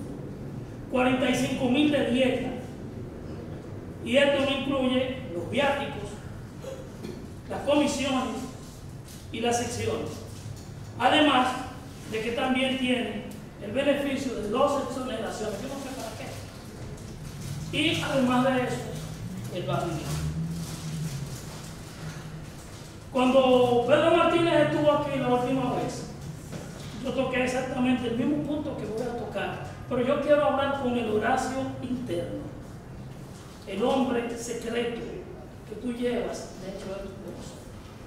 45,000 de dieta, y esto no incluye los viáticos, las comisiones y las secciones, además de que también tiene el beneficio de 2 exoneraciones, yo no sé para qué, y además de eso, el barrio. Cuando Pedro Martínez estuvo aquí la última vez, yo toqué exactamente el mismo punto que voy a tocar, pero yo quiero hablar con el Horacio interno, el hombre secreto que tú llevas dentro de tu corazón.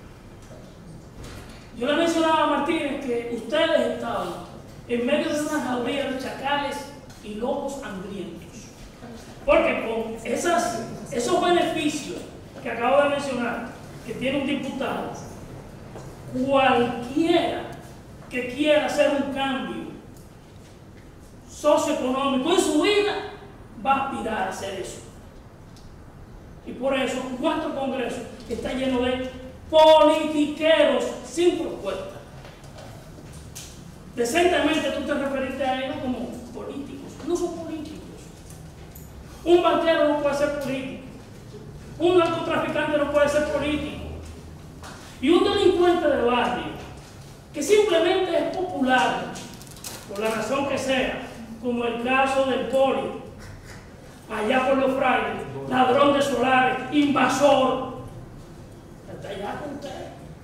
Yo le mencionaba a Martínez que ustedes estaban en medio de una jauría de chacales y lobos hambrientos, porque con esos beneficios que acabo de mencionar, que tiene un diputado, cualquiera que quiera hacer un cambio socioeconómico en su vida va a aspirar a hacer eso. Y por eso nuestro Congreso está lleno de politiqueros sin propuesta. Decentemente tú te referiste a ellos como políticos. No son políticos. Un banquero no puede ser político. Un narcotraficante no puede ser político. Y un delincuente de barrio que simplemente es popular, por la razón que sea, como el caso del Poli, allá por los Frailes, ladrón de solares, invasor, hasta allá con usted.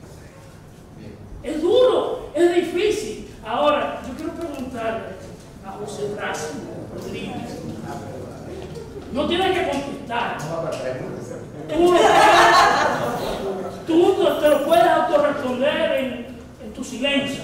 Es duro, es difícil. Ahora, yo quiero preguntarle a José Horacio Rodríguez, No tienes que contestar. No, pero pregúntese. Tú te lo puedes autorresponder en tu silencio.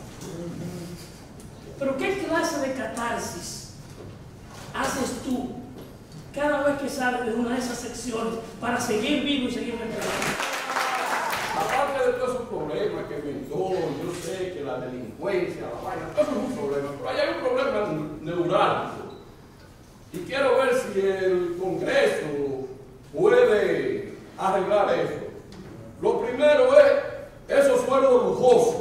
Pero ¿qué clase de catarsis haces tú cada vez que sales de una de esas secciones para seguir vivo y seguir respirando? Aparte de todos esos problemas que inventó, yo sé que la delincuencia, la vaina, todo es un problema, pero ahí hay un problema neurálgico. Y quiero ver si el Congreso puede arreglar eso. Lo primero es esos sueldos lujosos,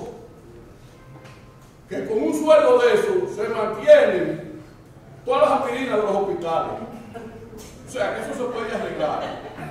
que con un sueldo de eso se mantienen todas las aspirinas de los hospitales. O sea, que eso se puede arreglar.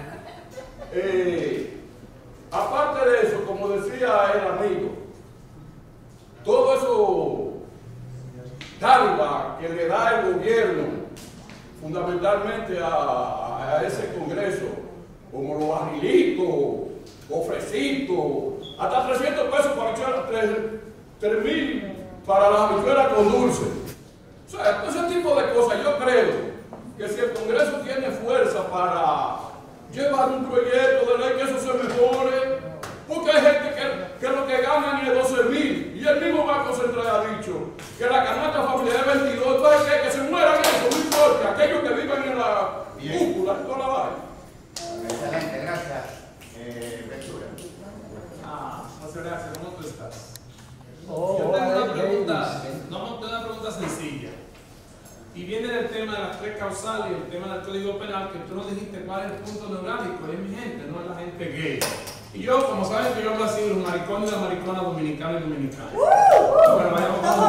Aparte de eso, como decía el amigo, todo eso dádiva que le da el gobierno fundamentalmente a ese Congreso, como los barrilitos, ofrecitos, hasta 300 pesos para echar 3.000 para las habichuelas con dulce. O sea, ese tipo de cosas, yo creo que si el Congreso tiene fuerza para llevar un proyecto de ley que eso se mejore, porque hay gente que lo que gana ni es 12.000, y el mismo Banco Central ha dicho que la canasta familiar es 22, entonces que se mueran eso, no importa, aquellos que viven en la cúpula, en toda la vaina. Excelente, gracias. Ventura. José Horacio, ¿cómo tú estás? Yo tengo una pregunta, una pregunta sencilla. Y viene del tema de las 3 causales y el tema del Código Penal, que tú nos dijiste cuál es el punto neurálgico, es mi gente, no es la gente gay. Y yo, como saben que yo hablo así, los maricones y la maricona dominicana y dominicana. Pero vayamos con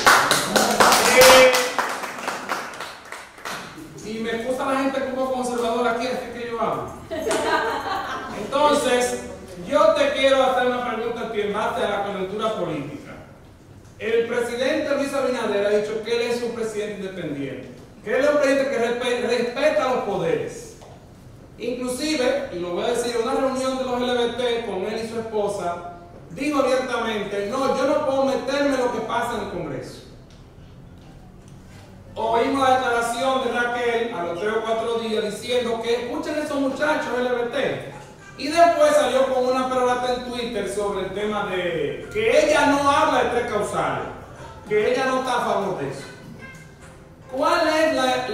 y me gusta la gente un poco conservadora aquí, así que yo hablo. Entonces, yo te quiero hacer una pregunta a ti en base a la coyuntura política. El presidente Luis Abinader ha dicho que él es un presidente independiente, que él es un presidente que respeta los poderes. Inclusive, y lo voy a decir, en una reunión de los LGBT con él y su esposa, dijo abiertamente, no, yo no puedo meterme en lo que pasa en el Congreso. Oímos la declaración de Raquel a los 3 o 4 días diciendo que escuchen a esos muchachos LGBT. Y después salió con una perorata en Twitter sobre el tema de que ella no habla de 3 causales, que ella no está a favor de eso. ¿Cuál es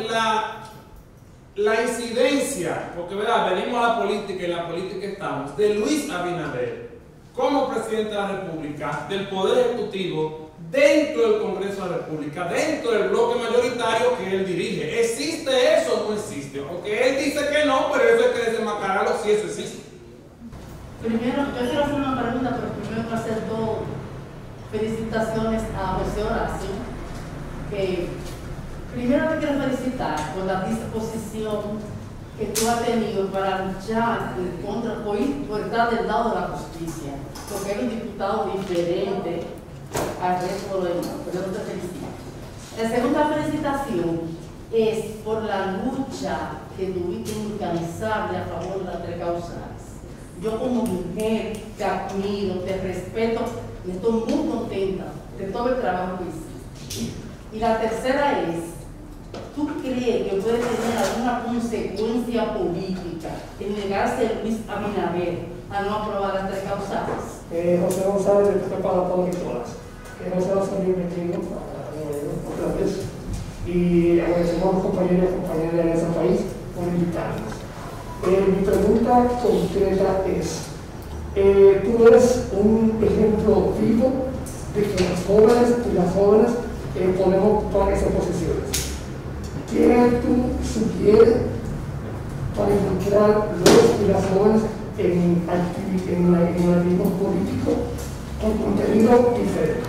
la incidencia? Porque ¿verdad? Venimos a la política y en la política estamos, de Luis Abinader como presidente de la República, del Poder Ejecutivo, dentro del Congreso de la República, dentro del bloque mayoritario que él dirige. ¿Existe eso o no existe? Porque él dice que no, pero eso hay que desenmascararlo si eso existe. Primero, yo quiero hacer una pregunta, pero primero quiero hacer 2 felicitaciones a José Horacio, que primero te quiero felicitar por la disposición que tú has tenido para luchar por estar del lado de la justicia, porque eres un diputado diferente al resto de los demás, pero yo te felicito. La segunda felicitación es por la lucha que tuviste incansable a favor de las 3 causales. Yo como mujer te admiro, te respeto y estoy muy contenta de todo el trabajo que hiciste. Y la tercera es, ¿tú crees que puede tener alguna consecuencia política en negarse Luis Abinader a no aprobar las 3 causales? José González, después para todas las todas. José va a salir metido otra vez. Y agradecemos a los compañeros y compañeras de ese país por invitarnos. Mi pregunta concreta es, tú eres un ejemplo vivo de que los jóvenes y las jóvenes podemos tomar esas posiciones. ¿Qué tú sugieres para involucrar los y las jóvenes en activismo político con contenido diferente?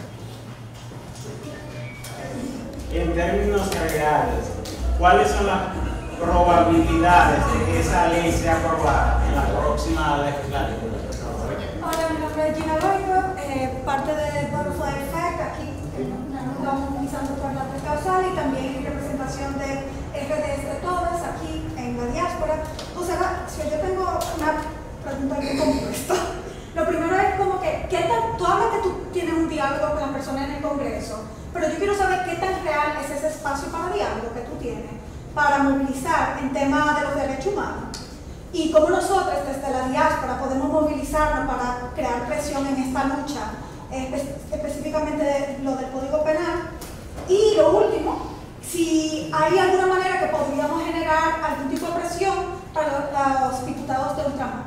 En términos generales, ¿cuáles son las probabilidades de que esa ley sea aprobada en la próxima legislatura? Hola, mi nombre es Gina Loigo, parte del Butterfly Effect. Aquí nos estamos movilizando por la 3 causal y también en representación de RDS de todas aquí en la diáspora. O sea, si yo tengo una pregunta bien compuesta. Lo primero es como que, tú hablas que tú tienes un diálogo con las personas en el Congreso, pero yo quiero saber qué tan real es ese espacio para diálogo que tú tienes para movilizar en tema de los derechos humanos. Y como nosotros desde la diáspora podemos movilizarnos para crear presión en esta lucha, específicamente de lo del Código Penal. Y lo último, si hay alguna manera que podríamos generar algún tipo de presión para los diputados de ultramar.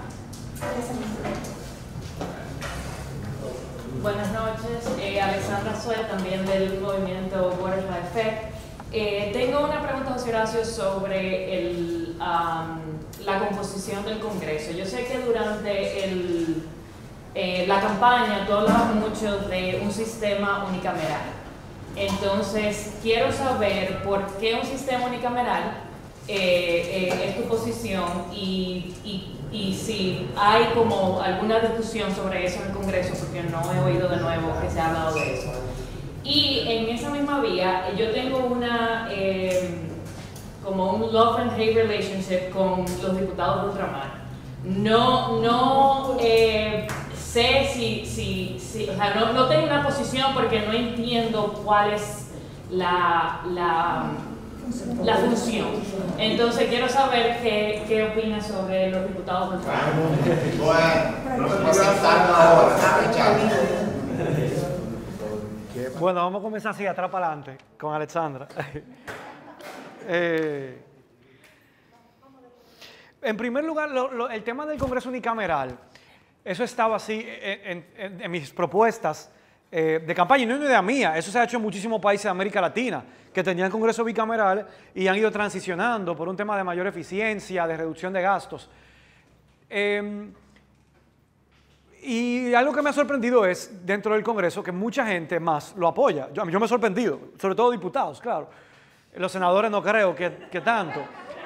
Buenas noches, Alexandra Suel, también del movimiento Butterfly Effect. Tengo una pregunta, José Horacio, sobre la composición del Congreso. Yo sé que durante la campaña tú hablabas mucho de un sistema unicameral. Entonces, quiero saber por qué un sistema unicameral es tu posición y si hay como alguna discusión sobre eso en el Congreso, porque no he oído de nuevo que se ha hablado de eso. Y en esa misma vía, yo tengo como un love and hate relationship con los diputados de ultramar. No sé si o sea, no tengo una posición porque no entiendo cuál es la función. Entonces quiero saber qué opinas sobre los diputados de ultramar. Bueno, vamos a comenzar así, atrás para adelante, con Alexandra. En primer lugar, el tema del Congreso unicameral, eso estaba así en mis propuestas de campaña, y no es una idea mía, eso se ha hecho en muchísimos países de América Latina, que tenían Congreso bicameral y han ido transicionando por un tema de mayor eficiencia, de reducción de gastos. Y algo que me ha sorprendido es, dentro del Congreso, que mucha gente más lo apoya. Yo me he sorprendido, sobre todo diputados, claro. Los senadores no creo que tanto.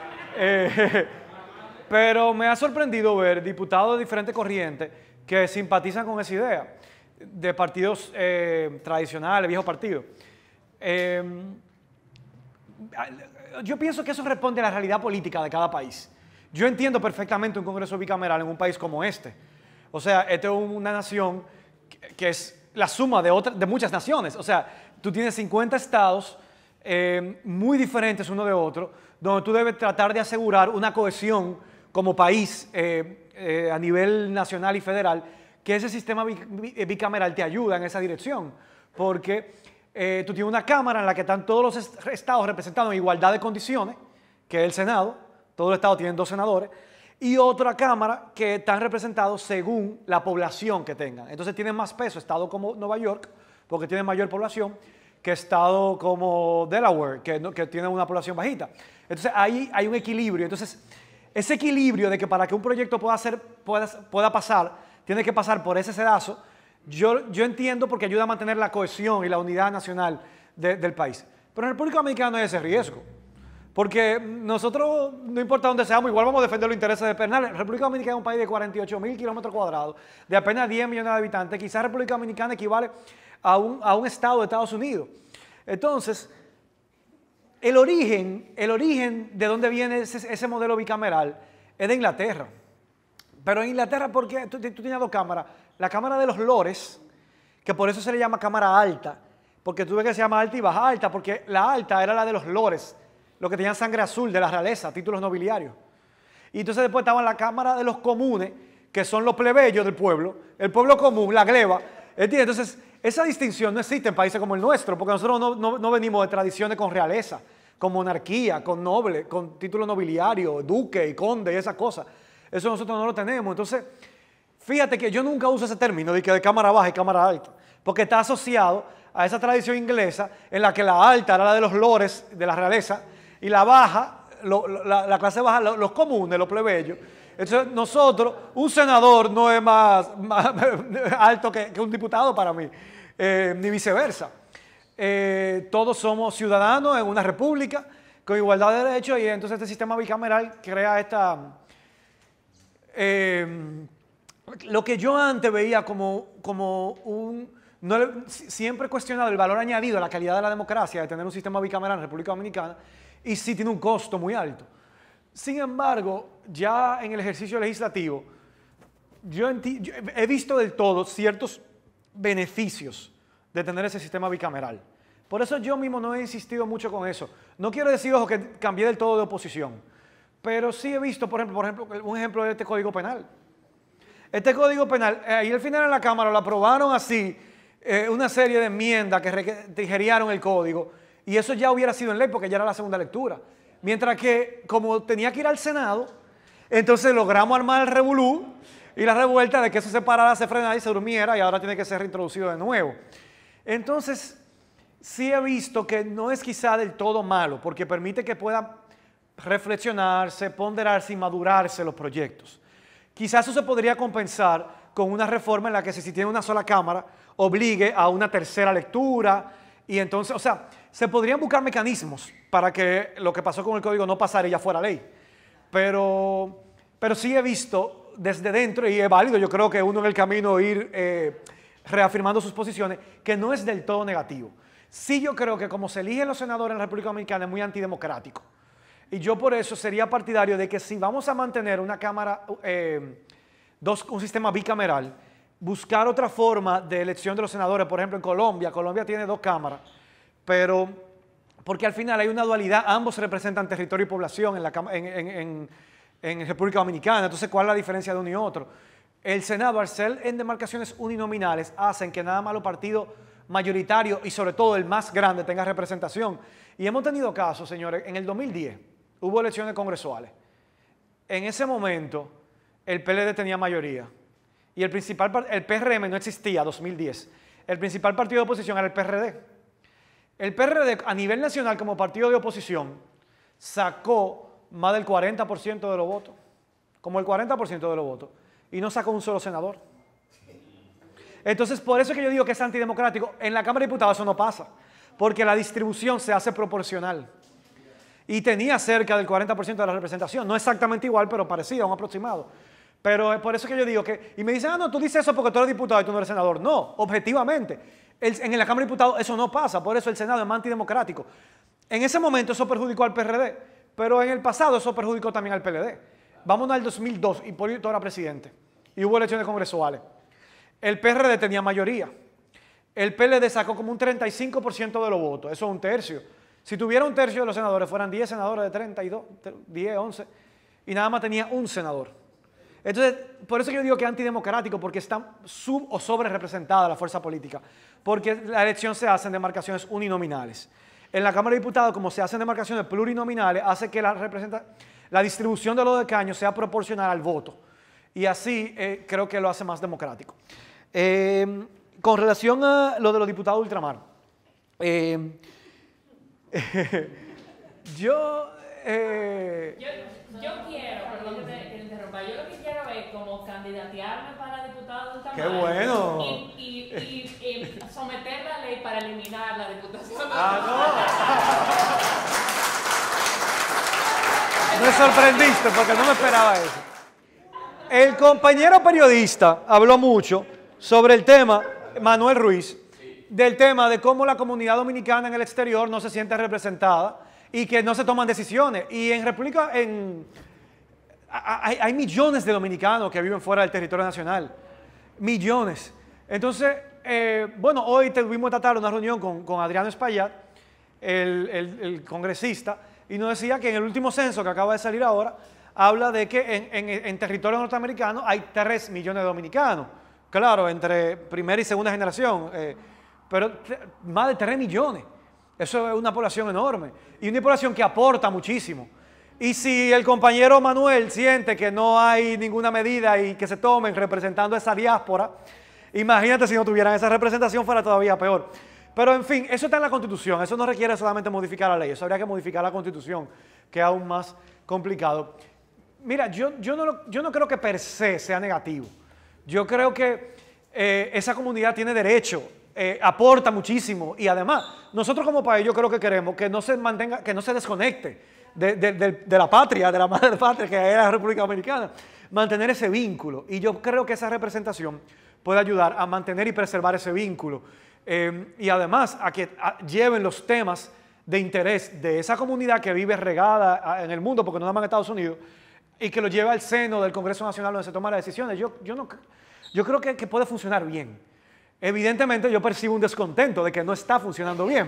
Pero me ha sorprendido ver diputados de diferentes corrientes que simpatizan con esa idea, de partidos tradicionales, viejos partidos. Yo pienso que eso responde a la realidad política de cada país. Yo entiendo perfectamente un Congreso bicameral en un país como este. O sea, esta es una nación que es la suma de muchas naciones. O sea, tú tienes 50 estados muy diferentes uno de otro, donde tú debes tratar de asegurar una cohesión como país a nivel nacional y federal, que ese sistema bicameral te ayuda en esa dirección. Porque tú tienes una Cámara en la que están todos los estados representados en igualdad de condiciones, que es el Senado, todos los estados tienen 2 senadores, y otra Cámara que están representados según la población que tengan. Entonces tienen más peso estado como Nueva York, porque tienen mayor población, que estado como Delaware, que tiene una población bajita. Entonces ahí hay un equilibrio. Entonces ese equilibrio de que para que un proyecto pueda pasar, tiene que pasar por ese sedazo, yo entiendo porque ayuda a mantener la cohesión y la unidad nacional del país. Pero en República Dominicana no hay ese riesgo. Porque nosotros, no importa dónde seamos, igual vamos a defender los intereses de Pernal. República Dominicana es un país de 48.000 kilómetros cuadrados, de apenas 10 millones de habitantes. Quizás República Dominicana equivale a un estado de Estados Unidos. Entonces, el origen de dónde viene ese modelo bicameral es de Inglaterra. Pero en Inglaterra, ¿por qué? Tú tenías 2 cámaras. La Cámara de los Lores, que por eso se le llama Cámara Alta, porque tú ves que se llama alta y baja alta, porque la alta era la de los lores, los que tenían sangre azul de la realeza, títulos nobiliarios. Y entonces después estaba la Cámara de los Comunes, que son los plebeyos del pueblo, el pueblo común, la gleba. ¿Entiendes? Entonces, esa distinción no existe en países como el nuestro, porque nosotros no venimos de tradiciones con realeza, con monarquía, con noble, con título nobiliario, duque y conde y esas cosas. Eso nosotros no lo tenemos. Entonces, fíjate que yo nunca uso ese término de cámara baja y cámara alta, porque está asociado a esa tradición inglesa en la que la alta era la de los lores de la realeza y la baja, la clase baja, los comunes, los plebeyos. Entonces nosotros, un senador no es más alto que un diputado para mí, ni viceversa. Todos somos ciudadanos en una república con igualdad de derechos y entonces este sistema bicameral crea esta... lo que yo antes veía como un... siempre he cuestionado el valor añadido a la calidad de la democracia de tener un sistema bicameral en República Dominicana y sí tiene un costo muy alto. Sin embargo, ya en el ejercicio legislativo, yo he visto del todo ciertos beneficios de tener ese sistema bicameral. Por eso yo mismo no he insistido mucho con eso. No quiero decir, ojo, que cambié del todo de oposición, pero sí he visto, por ejemplo, un ejemplo de este Código Penal. Este Código Penal, ahí al final en la Cámara lo aprobaron así, una serie de enmiendas que digeriaron el código, y eso ya hubiera sido en ley porque ya era la segunda lectura. Mientras que, como tenía que ir al Senado, entonces logramos armar el revolú y la revuelta de que eso se parara, se frenara y se durmiera, y ahora tiene que ser reintroducido de nuevo. Entonces, sí he visto que no es quizá del todo malo, porque permite que pueda reflexionarse, ponderarse y madurarse los proyectos. Quizás eso se podría compensar con una reforma en la que si tiene una sola Cámara, obligue a una tercera lectura, y entonces, o sea, se podrían buscar mecanismos para que lo que pasó con el código no pasara y ya fuera ley. Pero sí he visto desde dentro, y es válido, yo creo que uno en el camino ir reafirmando sus posiciones, que no es del todo negativo. Sí, yo creo que como se eligen los senadores en la República Dominicana es muy antidemocrático. Y yo por eso sería partidario de que si vamos a mantener una Cámara, un sistema bicameral, buscar otra forma de elección de los senadores. Por ejemplo, en Colombia tiene 2 cámaras, pero porque al final hay una dualidad, ambos representan territorio y población en República Dominicana. Entonces, ¿cuál es la diferencia de uno y otro? El Senado, al ser en demarcaciones uninominales, hacen que nada más los partidos mayoritarios y sobre todo el más grande tenga representación. Y hemos tenido casos, señores, en el 2010 hubo elecciones congresuales. En ese momento el PLD tenía mayoría y el PRM no existía, 2010. El principal partido de oposición era el PRD. El PRD a nivel nacional como partido de oposición sacó más del 40% de los votos, como el 40% de los votos, y no sacó un solo senador. Entonces, por eso es que yo digo que es antidemocrático. En la Cámara de Diputados eso no pasa, porque la distribución se hace proporcional. Y tenía cerca del 40% de la representación, no exactamente igual, pero parecida, un aproximado. Pero por eso es que yo digo que, y me dicen, no, tú dices eso porque tú eres diputado y tú no eres senador. No, objetivamente, en la Cámara de Diputados eso no pasa, por eso el Senado es más antidemocrático. En ese momento eso perjudicó al PRD, pero en el pasado eso perjudicó también al PLD. Vámonos al 2002, Hipólito era presidente, y hubo elecciones congresuales. El PRD tenía mayoría. El PLD sacó como un 35% de los votos, eso es un tercio. Si tuviera un tercio de los senadores, fueran 10 senadores de 32, 10, 11, y nada más tenía un senador. Entonces, por eso yo digo que es antidemocrático, porque está sub o sobre representada la fuerza política, porque la elección se hace en demarcaciones uninominales. En la Cámara de Diputados, como se hacen demarcaciones plurinominales, hace que la distribución de los escaños sea proporcional al voto. Y así creo que lo hace más democrático. Con relación a lo de los diputados de ultramar, yo quiero, perdón que te interrumpa, yo lo que quiero es como candidatearme para diputado de ultramar. ¡Qué bueno! Y someter la ley para eliminar la diputación. Me sorprendiste porque no me esperaba eso. El compañero periodista habló mucho sobre el tema, Manuel Ruiz, del tema de cómo la comunidad dominicana en el exterior no se siente representada y que no se toman decisiones. Y en República, hay millones de dominicanos que viven fuera del territorio nacional. Millones. Entonces, bueno, hoy tuvimos esta tarde una reunión con Adriano Espaillat, el congresista, y nos decía que en el último censo que acaba de salir ahora, habla de que en territorio norteamericano hay 3 millones de dominicanos. Claro, entre primera y segunda generación, pero más de 3 millones. Eso es una población enorme y una población que aporta muchísimo. Y si el compañero Manuel siente que no hay ninguna medida y que se tomen representando esa diáspora, imagínate si no tuvieran esa representación, fuera todavía peor. Pero en fin, eso está en la Constitución, eso no requiere solamente modificar la ley, eso habría que modificar la Constitución, que es aún más complicado. Mira, yo no creo que per se sea negativo. Yo creo que esa comunidad tiene derecho, aporta muchísimo y además nosotros como país yo creo que queremos que no se mantenga, que no se desconecte de la patria, de la madre patria que es la República Dominicana, mantener ese vínculo y yo creo que esa representación puede ayudar a mantener y preservar ese vínculo y además a que lleven los temas de interés de esa comunidad que vive regada en el mundo, porque no nada más en Estados Unidos, y que lo lleve al seno del Congreso Nacional donde se toman las decisiones. Yo creo que puede funcionar bien. evidentemente yo percibo un descontento de que no está funcionando bien.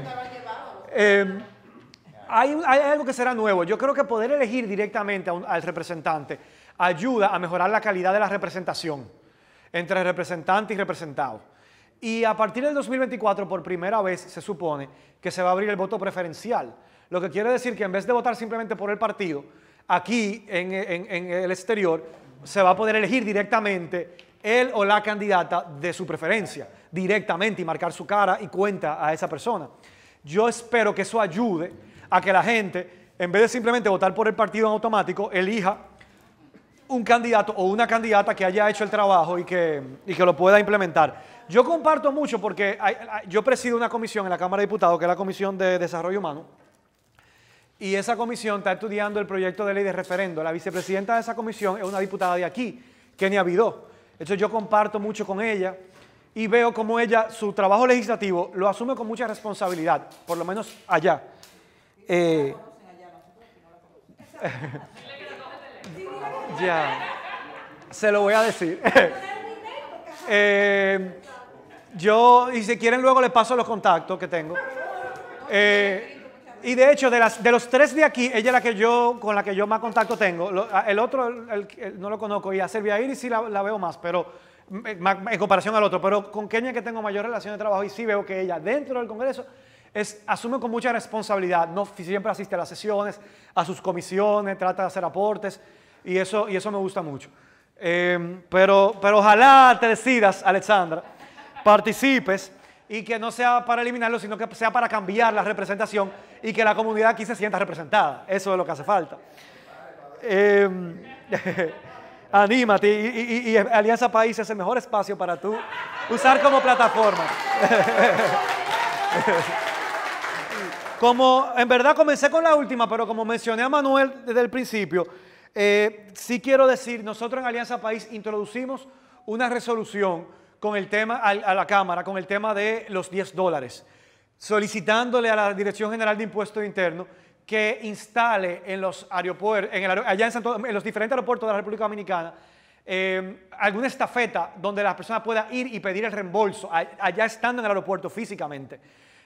Hay algo que será nuevo. Yo creo que poder elegir directamente al representante ayuda a mejorar la calidad de la representación entre representante y representado. Y a partir del 2024, por primera vez, se supone que se va a abrir el voto preferencial. Lo que quiere decir que en vez de votar simplemente por el partido, aquí en el exterior se va a poder elegir directamente él o la candidata de su preferencia, directamente, y marcar su cara y cuenta a esa persona. Yo espero que eso ayude a que la gente, en vez de simplemente votar por el partido en automático, elija un candidato o una candidata que haya hecho el trabajo y que lo pueda implementar. Yo comparto mucho porque yo presido una comisión en la Cámara de Diputados, que es la Comisión de Desarrollo Humano, y esa comisión está estudiando el proyecto de ley de referendo. La vicepresidenta de esa comisión es una diputada de aquí, Kenia Vidó. Entonces yo comparto mucho con ella y veo cómo ella, su trabajo legislativo, lo asume con mucha responsabilidad, por lo menos allá. Ya, se lo voy a decir. Yo, y si quieren luego les paso los contactos que tengo. Y de hecho, de los 3 de aquí, ella es con la que yo más contacto tengo. El otro no lo conozco, y a Silvia Iris sí la veo más, pero en comparación al otro. Pero con Kenia, que tengo mayor relación de trabajo, y sí veo que ella dentro del Congreso asume con mucha responsabilidad. No siempre asiste a las sesiones, a sus comisiones, trata de hacer aportes, y eso me gusta mucho. Pero ojalá te decidas, Alexandra, participes, y que no sea para eliminarlo, sino que sea para cambiar la representación y que la comunidad aquí se sienta representada. Eso es lo que hace falta. Anímate, y Alianza País es el mejor espacio para tú usar como plataforma. Como en verdad comencé con la última, pero como mencioné a Manuel desde el principio, sí quiero decir, nosotros en Alianza País introducimos una resolución con el tema a la Cámara, con el tema de los $10, solicitándole a la Dirección General de Impuestos Internos que instale en los aeropuertos, allá en los diferentes aeropuertos de la República Dominicana, alguna estafeta donde la persona pueda ir y pedir el reembolso, allá estando en el aeropuerto físicamente.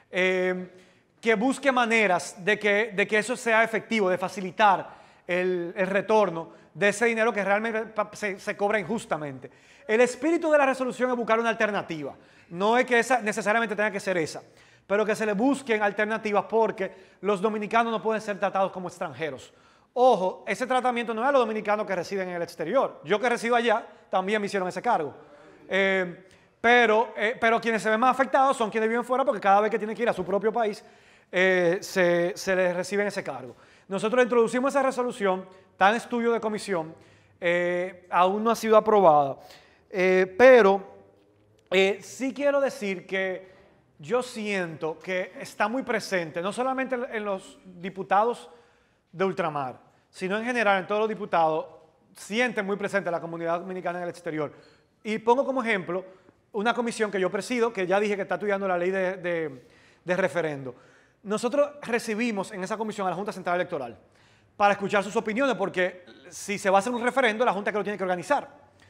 Que busque maneras de que eso sea efectivo, de facilitar el retorno de ese dinero que realmente se cobra injustamente. El espíritu de la resolución es buscar una alternativa. No es que esa necesariamente tenga que ser esa, pero que se le busquen alternativas, porque los dominicanos no pueden ser tratados como extranjeros. Ojo, ese tratamiento no es a los dominicanos que residen en el exterior. Yo que resido allá también me hicieron ese cargo. Pero quienes se ven más afectados son quienes viven fuera, porque cada vez que tienen que ir a su propio país se les reciben ese cargo. Nosotros introducimos esa resolución, está en estudio de comisión, aún no ha sido aprobada, pero sí quiero decir que yo siento que está muy presente, no solamente en los diputados de ultramar, sino en general en todos los diputados, sienten muy presente la comunidad dominicana en el exterior. Y pongo como ejemplo una comisión que yo presido, que ya dije que está estudiando la ley de referendo. Nosotros recibimos en esa comisión a la Junta Central Electoral para escuchar sus opiniones, porque si se va a hacer un referendo, la Junta que lo tiene que organizar.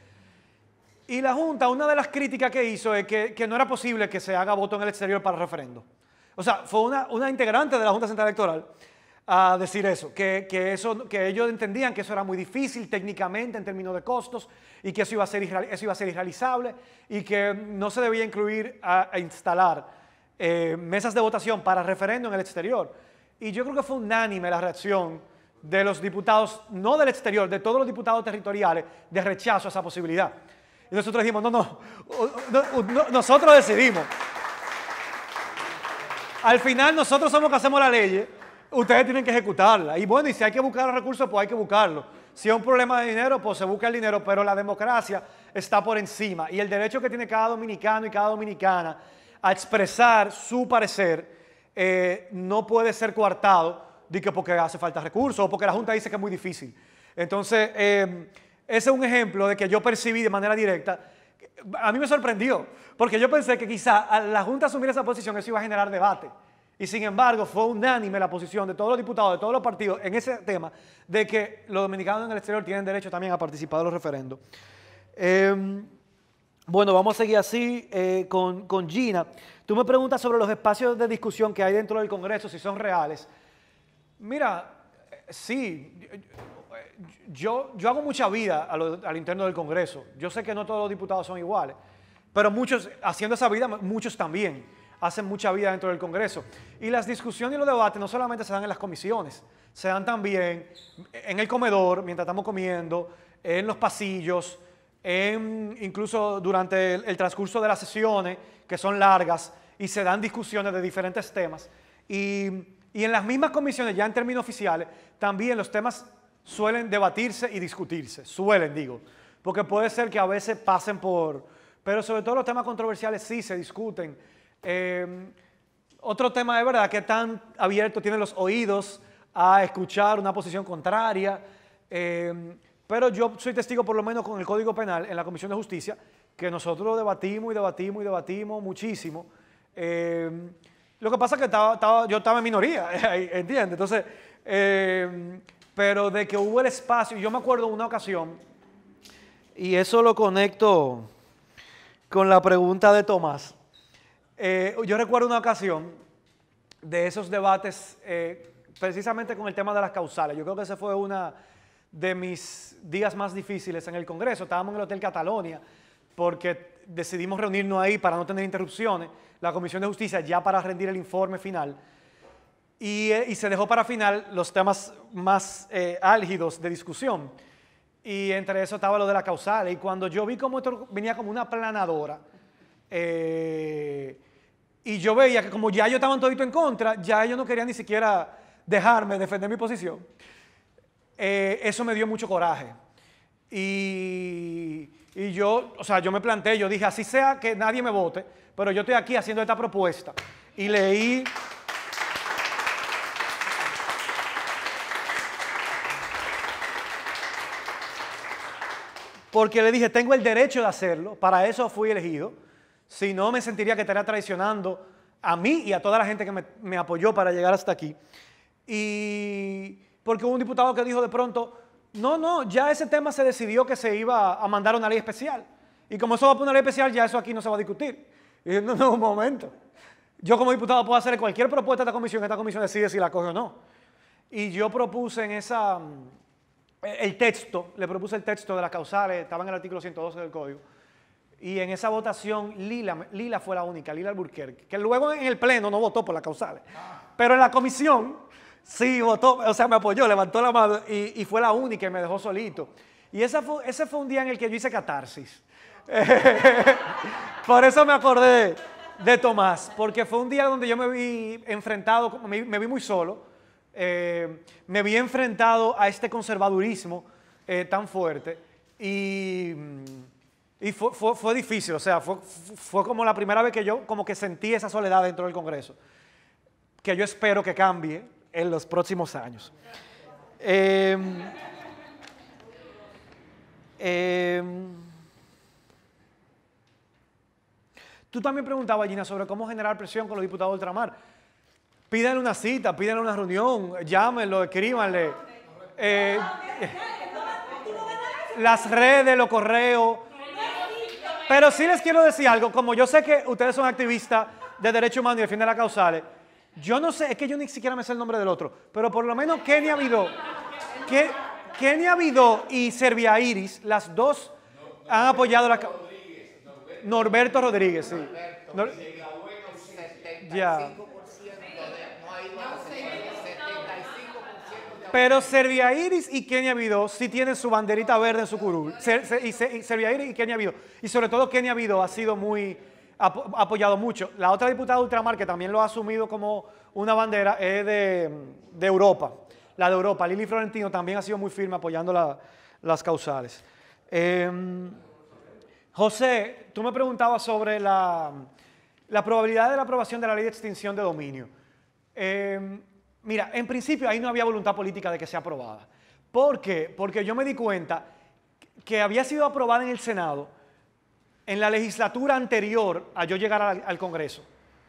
Y la Junta, una de las críticas que hizo es que no era posible que se haga voto en el exterior para el referendo. O sea, fue una integrante de la Junta Central Electoral a decir eso, que ellos entendían que eso era muy difícil técnicamente en términos de costos, y que eso iba a ser irrealizable, y que no se debía incluir a instalar mesas de votación para referendo en el exterior. Y yo creo que fue unánime la reacción de los diputados, no del exterior, de todos los diputados territoriales, de rechazo a esa posibilidad. Y nosotros dijimos, no, nosotros decidimos. Al final nosotros somos los que hacemos la ley, ustedes tienen que ejecutarla. Y bueno, y si hay que buscar los recursos, pues hay que buscarlos. Si es un problema de dinero, pues se busca el dinero, pero la democracia está por encima. Y el derecho que tiene cada dominicano y cada dominicana a expresar su parecer no puede ser coartado de que porque hace falta recursos o porque la Junta dice que es muy difícil. Entonces, ese es un ejemplo de que yo percibí de manera directa. A mí me sorprendió, porque yo pensé que quizá al la Junta asumir esa posición eso iba a generar debate. Y sin embargo, fue unánime la posición de todos los diputados, de todos los partidos en ese tema, de que los dominicanos en el exterior tienen derecho también a participar de los referendos. Bueno, vamos a seguir así con Gina. Tú me preguntas sobre los espacios de discusión que hay dentro del Congreso, si son reales. Mira, sí, yo hago mucha vida al interno del Congreso. Yo sé que no todos los diputados son iguales, pero muchos, haciendo esa vida, muchos también hacen mucha vida dentro del Congreso. Y las discusiones y los debates no solamente se dan en las comisiones, se dan también en el comedor, mientras estamos comiendo, en los pasillos, incluso durante el transcurso de las sesiones, que son largas, y se dan discusiones de diferentes temas. Y en las mismas comisiones, ya en términos oficiales, también los temas suelen debatirse y discutirse. Suelen, digo, porque puede ser que a veces pasen por... Pero sobre todo los temas controversiales sí se discuten. Otro tema es verdad que tan abierto tienen los oídos a escuchar una posición contraria. Pero yo soy testigo, por lo menos con el Código Penal, en la Comisión de Justicia, que nosotros debatimos y debatimos y debatimos muchísimo. Lo que pasa es que yo estaba en minoría, ¿entiendes? Entonces, pero de que hubo el espacio, yo me acuerdo de una ocasión, y eso lo conecto con la pregunta de Tomás. Yo recuerdo una ocasión de esos debates, precisamente con el tema de las causales. Yo creo que ese fue uno de mis días más difíciles en el Congreso. Estábamos en el Hotel Catalonia porque decidimos reunirnos ahí para no tener interrupciones, la Comisión de Justicia ya para rendir el informe final, y se dejó para final los temas más álgidos de discusión, y entre eso estaba lo de la causal, y cuando yo vi cómo esto venía como una aplanadora, y yo veía que como ya ellos estaban todito en contra, ya ellos no querían ni siquiera dejarme defender mi posición, eso me dio mucho coraje. Y yo, o sea, yo me planteé, yo dije, así sea que nadie me vote, pero yo estoy aquí haciendo esta propuesta. Y leí... Porque le dije, tengo el derecho de hacerlo, para eso fui elegido. Si no, me sentiría que estaría traicionando a mí y a toda la gente que me apoyó para llegar hasta aquí. Y porque hubo un diputado que dijo de pronto, no, ya ese tema se decidió que se iba a mandar una ley especial. Y como eso va por una ley especial, ya eso aquí no se va a discutir. Y dije, no, un momento. Yo como diputado puedo hacer cualquier propuesta de esta comisión decide si la coge o no. Y yo propuse el texto, le propuse el texto de las causales, estaba en el artículo 112 del Código. Y en esa votación, Lila fue la única, Lila Alburquerque, que luego en el Pleno no votó por las causales. Pero en la comisión sí votó, o sea, me apoyó, levantó la mano y fue la única y me dejó solito. Y ese fue un día en el que yo hice catarsis. Por eso me acordé de Tomás, porque fue un día donde yo me vi enfrentado, me vi muy solo, me vi enfrentado a este conservadurismo tan fuerte y fue difícil, o sea, fue como la primera vez que yo como que sentí esa soledad dentro del Congreso, que yo espero que cambie en los próximos años. Tú también preguntabas, Gina, sobre cómo generar presión con los diputados de ultramar. Pídanle una cita, pídanle una reunión, llámenlo, escríbanle. Las redes, los correos. Pero sí les quiero decir algo, como yo sé que ustedes son activistas de derechos humanos y defienden las causales, yo no sé, es que yo ni siquiera me sé el nombre del otro, pero por lo menos Kenia Vidó y Servia Iris, las dos han apoyado la causa. Norberto Rodríguez, sí. Ya. Pero Servia Iris y Kenia Vidó sí tienen su banderita verde en su curul. Servia Iris y Kenia Vidó. Y sobre todo Kenia Vidó ha sido apoyado mucho. La otra diputada de ultramar, que también lo ha asumido como una bandera, es de Europa. La de Europa. Lili Florentino también ha sido muy firme apoyando las causales. José, tú me preguntabas sobre la probabilidad de la aprobación de la ley de extinción de dominio. Mira, en principio ahí no había voluntad política de que sea aprobada. ¿Por qué? Porque yo me di cuenta que había sido aprobada en el Senado en la legislatura anterior a yo llegar al Congreso.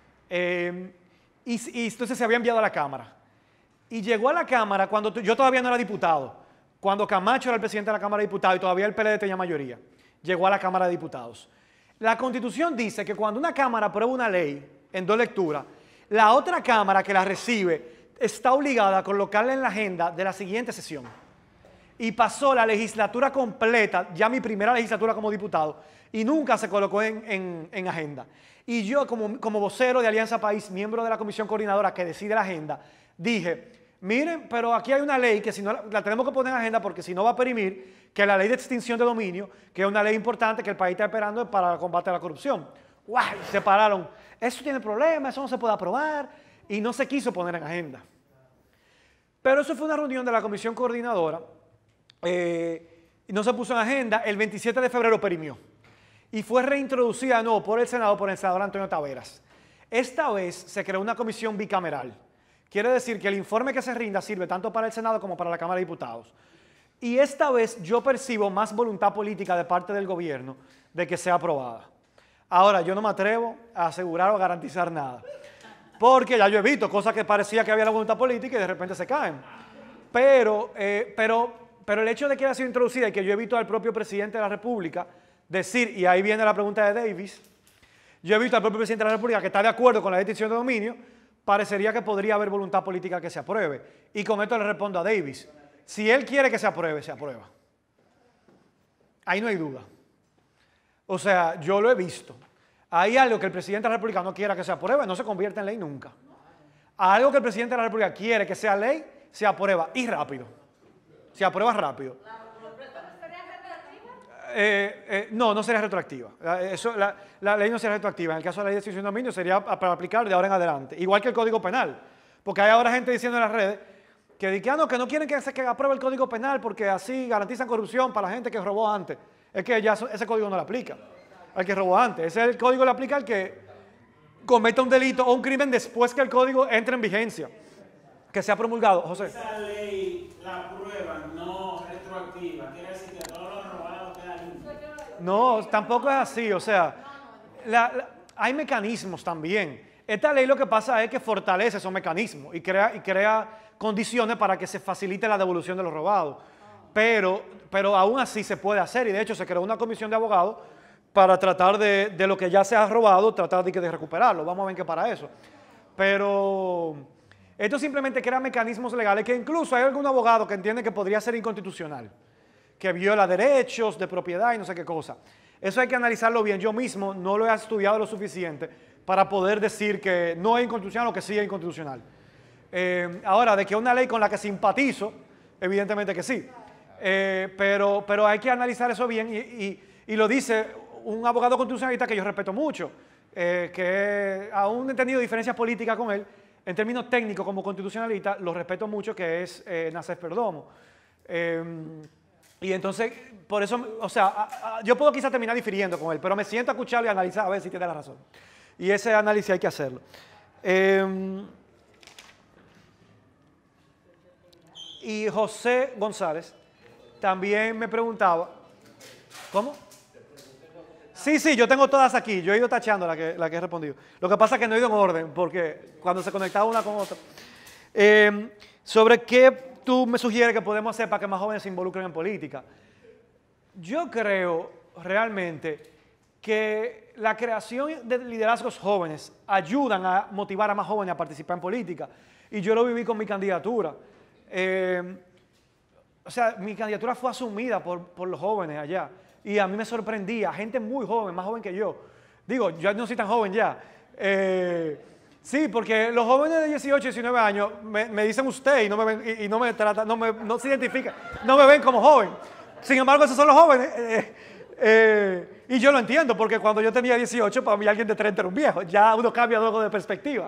Y entonces se había enviado a la Cámara. Y llegó a la Cámara cuando yo todavía no era diputado, cuando Camacho era el presidente de la Cámara de Diputados y todavía el PLD tenía mayoría. Llegó a la Cámara de Diputados. La Constitución dice que cuando una Cámara aprueba una ley en 2 lecturas, la otra Cámara que la recibe está obligada a colocarla en la agenda de la siguiente sesión. Y pasó la legislatura completa, ya mi primera legislatura como diputado, y nunca se colocó en agenda. Y yo, como vocero de Alianza País, miembro de la comisión coordinadora que decide la agenda, dije, miren, pero aquí hay una ley que si no la tenemos que poner en agenda porque si no va a perimir, que la ley de extinción de dominio, que es una ley importante que el país está esperando para el combate a la corrupción. ¡Guau! Se pararon. Eso tiene problemas, eso no se puede aprobar, y no se quiso poner en agenda. Pero eso fue una reunión de la comisión coordinadora, y no se puso en agenda, el 27 de febrero perimió. Y fue reintroducida de nuevo por el Senado, por el senador Antonio Taveras. Esta vez se creó una comisión bicameral. Quiere decir que el informe que se rinda sirve tanto para el Senado como para la Cámara de Diputados. Y esta vez yo percibo más voluntad política de parte del gobierno de que sea aprobada. Ahora, yo no me atrevo a asegurar o a garantizar nada. Porque ya yo he visto cosas que parecía que había la voluntad política y de repente se caen. Pero el hecho de que haya sido introducida y que yo he visto al propio presidente de la República decir, y ahí viene la pregunta de Davis, yo he visto al propio presidente de la República que está de acuerdo con la ley de extinción de dominio, parecería que podría haber voluntad política que se apruebe. Y con esto le respondo a Davis. Si él quiere que se apruebe, se aprueba. Ahí no hay duda. O sea, yo lo he visto. Hay algo que el presidente de la República no quiera que se apruebe, no se convierte en ley nunca. Algo que el presidente de la República quiere que sea ley, se aprueba y rápido. Se aprueba rápido. No, no sería retroactiva. La ley no sería retroactiva. En el caso de la ley de extinción de dominio sería para aplicar de ahora en adelante. Igual que el Código Penal. Porque hay ahora gente diciendo en las redes que no quieren que apruebe el Código Penal porque así garantizan corrupción para la gente que robó antes. Es que ya ese código no le aplica al que robó antes. Ese código le aplica al que cometa un delito o un crimen después que el código entre en vigencia. Que sea promulgado. José. Esa ley la aprueba no retroactiva. Quiere decir que todos los robados quedan limpios. No, tampoco es así. O sea, hay mecanismos también. Esta ley lo que pasa es que fortalece esos mecanismos y crea condiciones para que se facilite la devolución de los robados. Pero aún así se puede hacer y de hecho se creó una comisión de abogados para tratar de lo que ya se ha robado, tratar de recuperarlo. Vamos a ver qué para eso. Pero esto simplemente crea mecanismos legales que incluso hay algún abogado que entiende que podría ser inconstitucional, que viola derechos de propiedad y no sé qué cosa. Eso hay que analizarlo bien. Yo mismo no lo he estudiado lo suficiente para poder decir que no es inconstitucional o que sí es inconstitucional. Ahora, de que es una ley con la que simpatizo, evidentemente que sí. Pero hay que analizar eso bien y lo dice un abogado constitucionalista que yo respeto mucho, que aún he tenido diferencias políticas con él, en términos técnicos como constitucionalista, lo respeto mucho, que es Nassef Perdomo. Y entonces, por eso, o sea, yo puedo quizás terminar difiriendo con él, pero me siento a escucharlo y a analizar a ver si tiene la razón. Y ese análisis hay que hacerlo. Y José González también me preguntaba, ¿cómo? Sí, yo tengo todas aquí, yo he ido tachando la que he respondido. Lo que pasa es que no he ido en orden, porque cuando se conectaba una con otra. Sobre qué tú me sugieres que podemos hacer para que más jóvenes se involucren en política. Yo creo realmente que la creación de liderazgos jóvenes ayudan a motivar a más jóvenes a participar en política. Y yo lo viví con mi candidatura. O sea, mi candidatura fue asumida por los jóvenes allá. Y a mí me sorprendía, gente muy joven, más joven que yo. Digo, yo no soy tan joven ya. Sí, porque los jóvenes de 18, 19 años me dicen usted y no me ven, y no me tratan, no se identifican, no me ven como joven. Sin embargo, esos son los jóvenes. Y yo lo entiendo, porque cuando yo tenía 18, para mí alguien de 30 era un viejo. Ya uno cambia luego de perspectiva.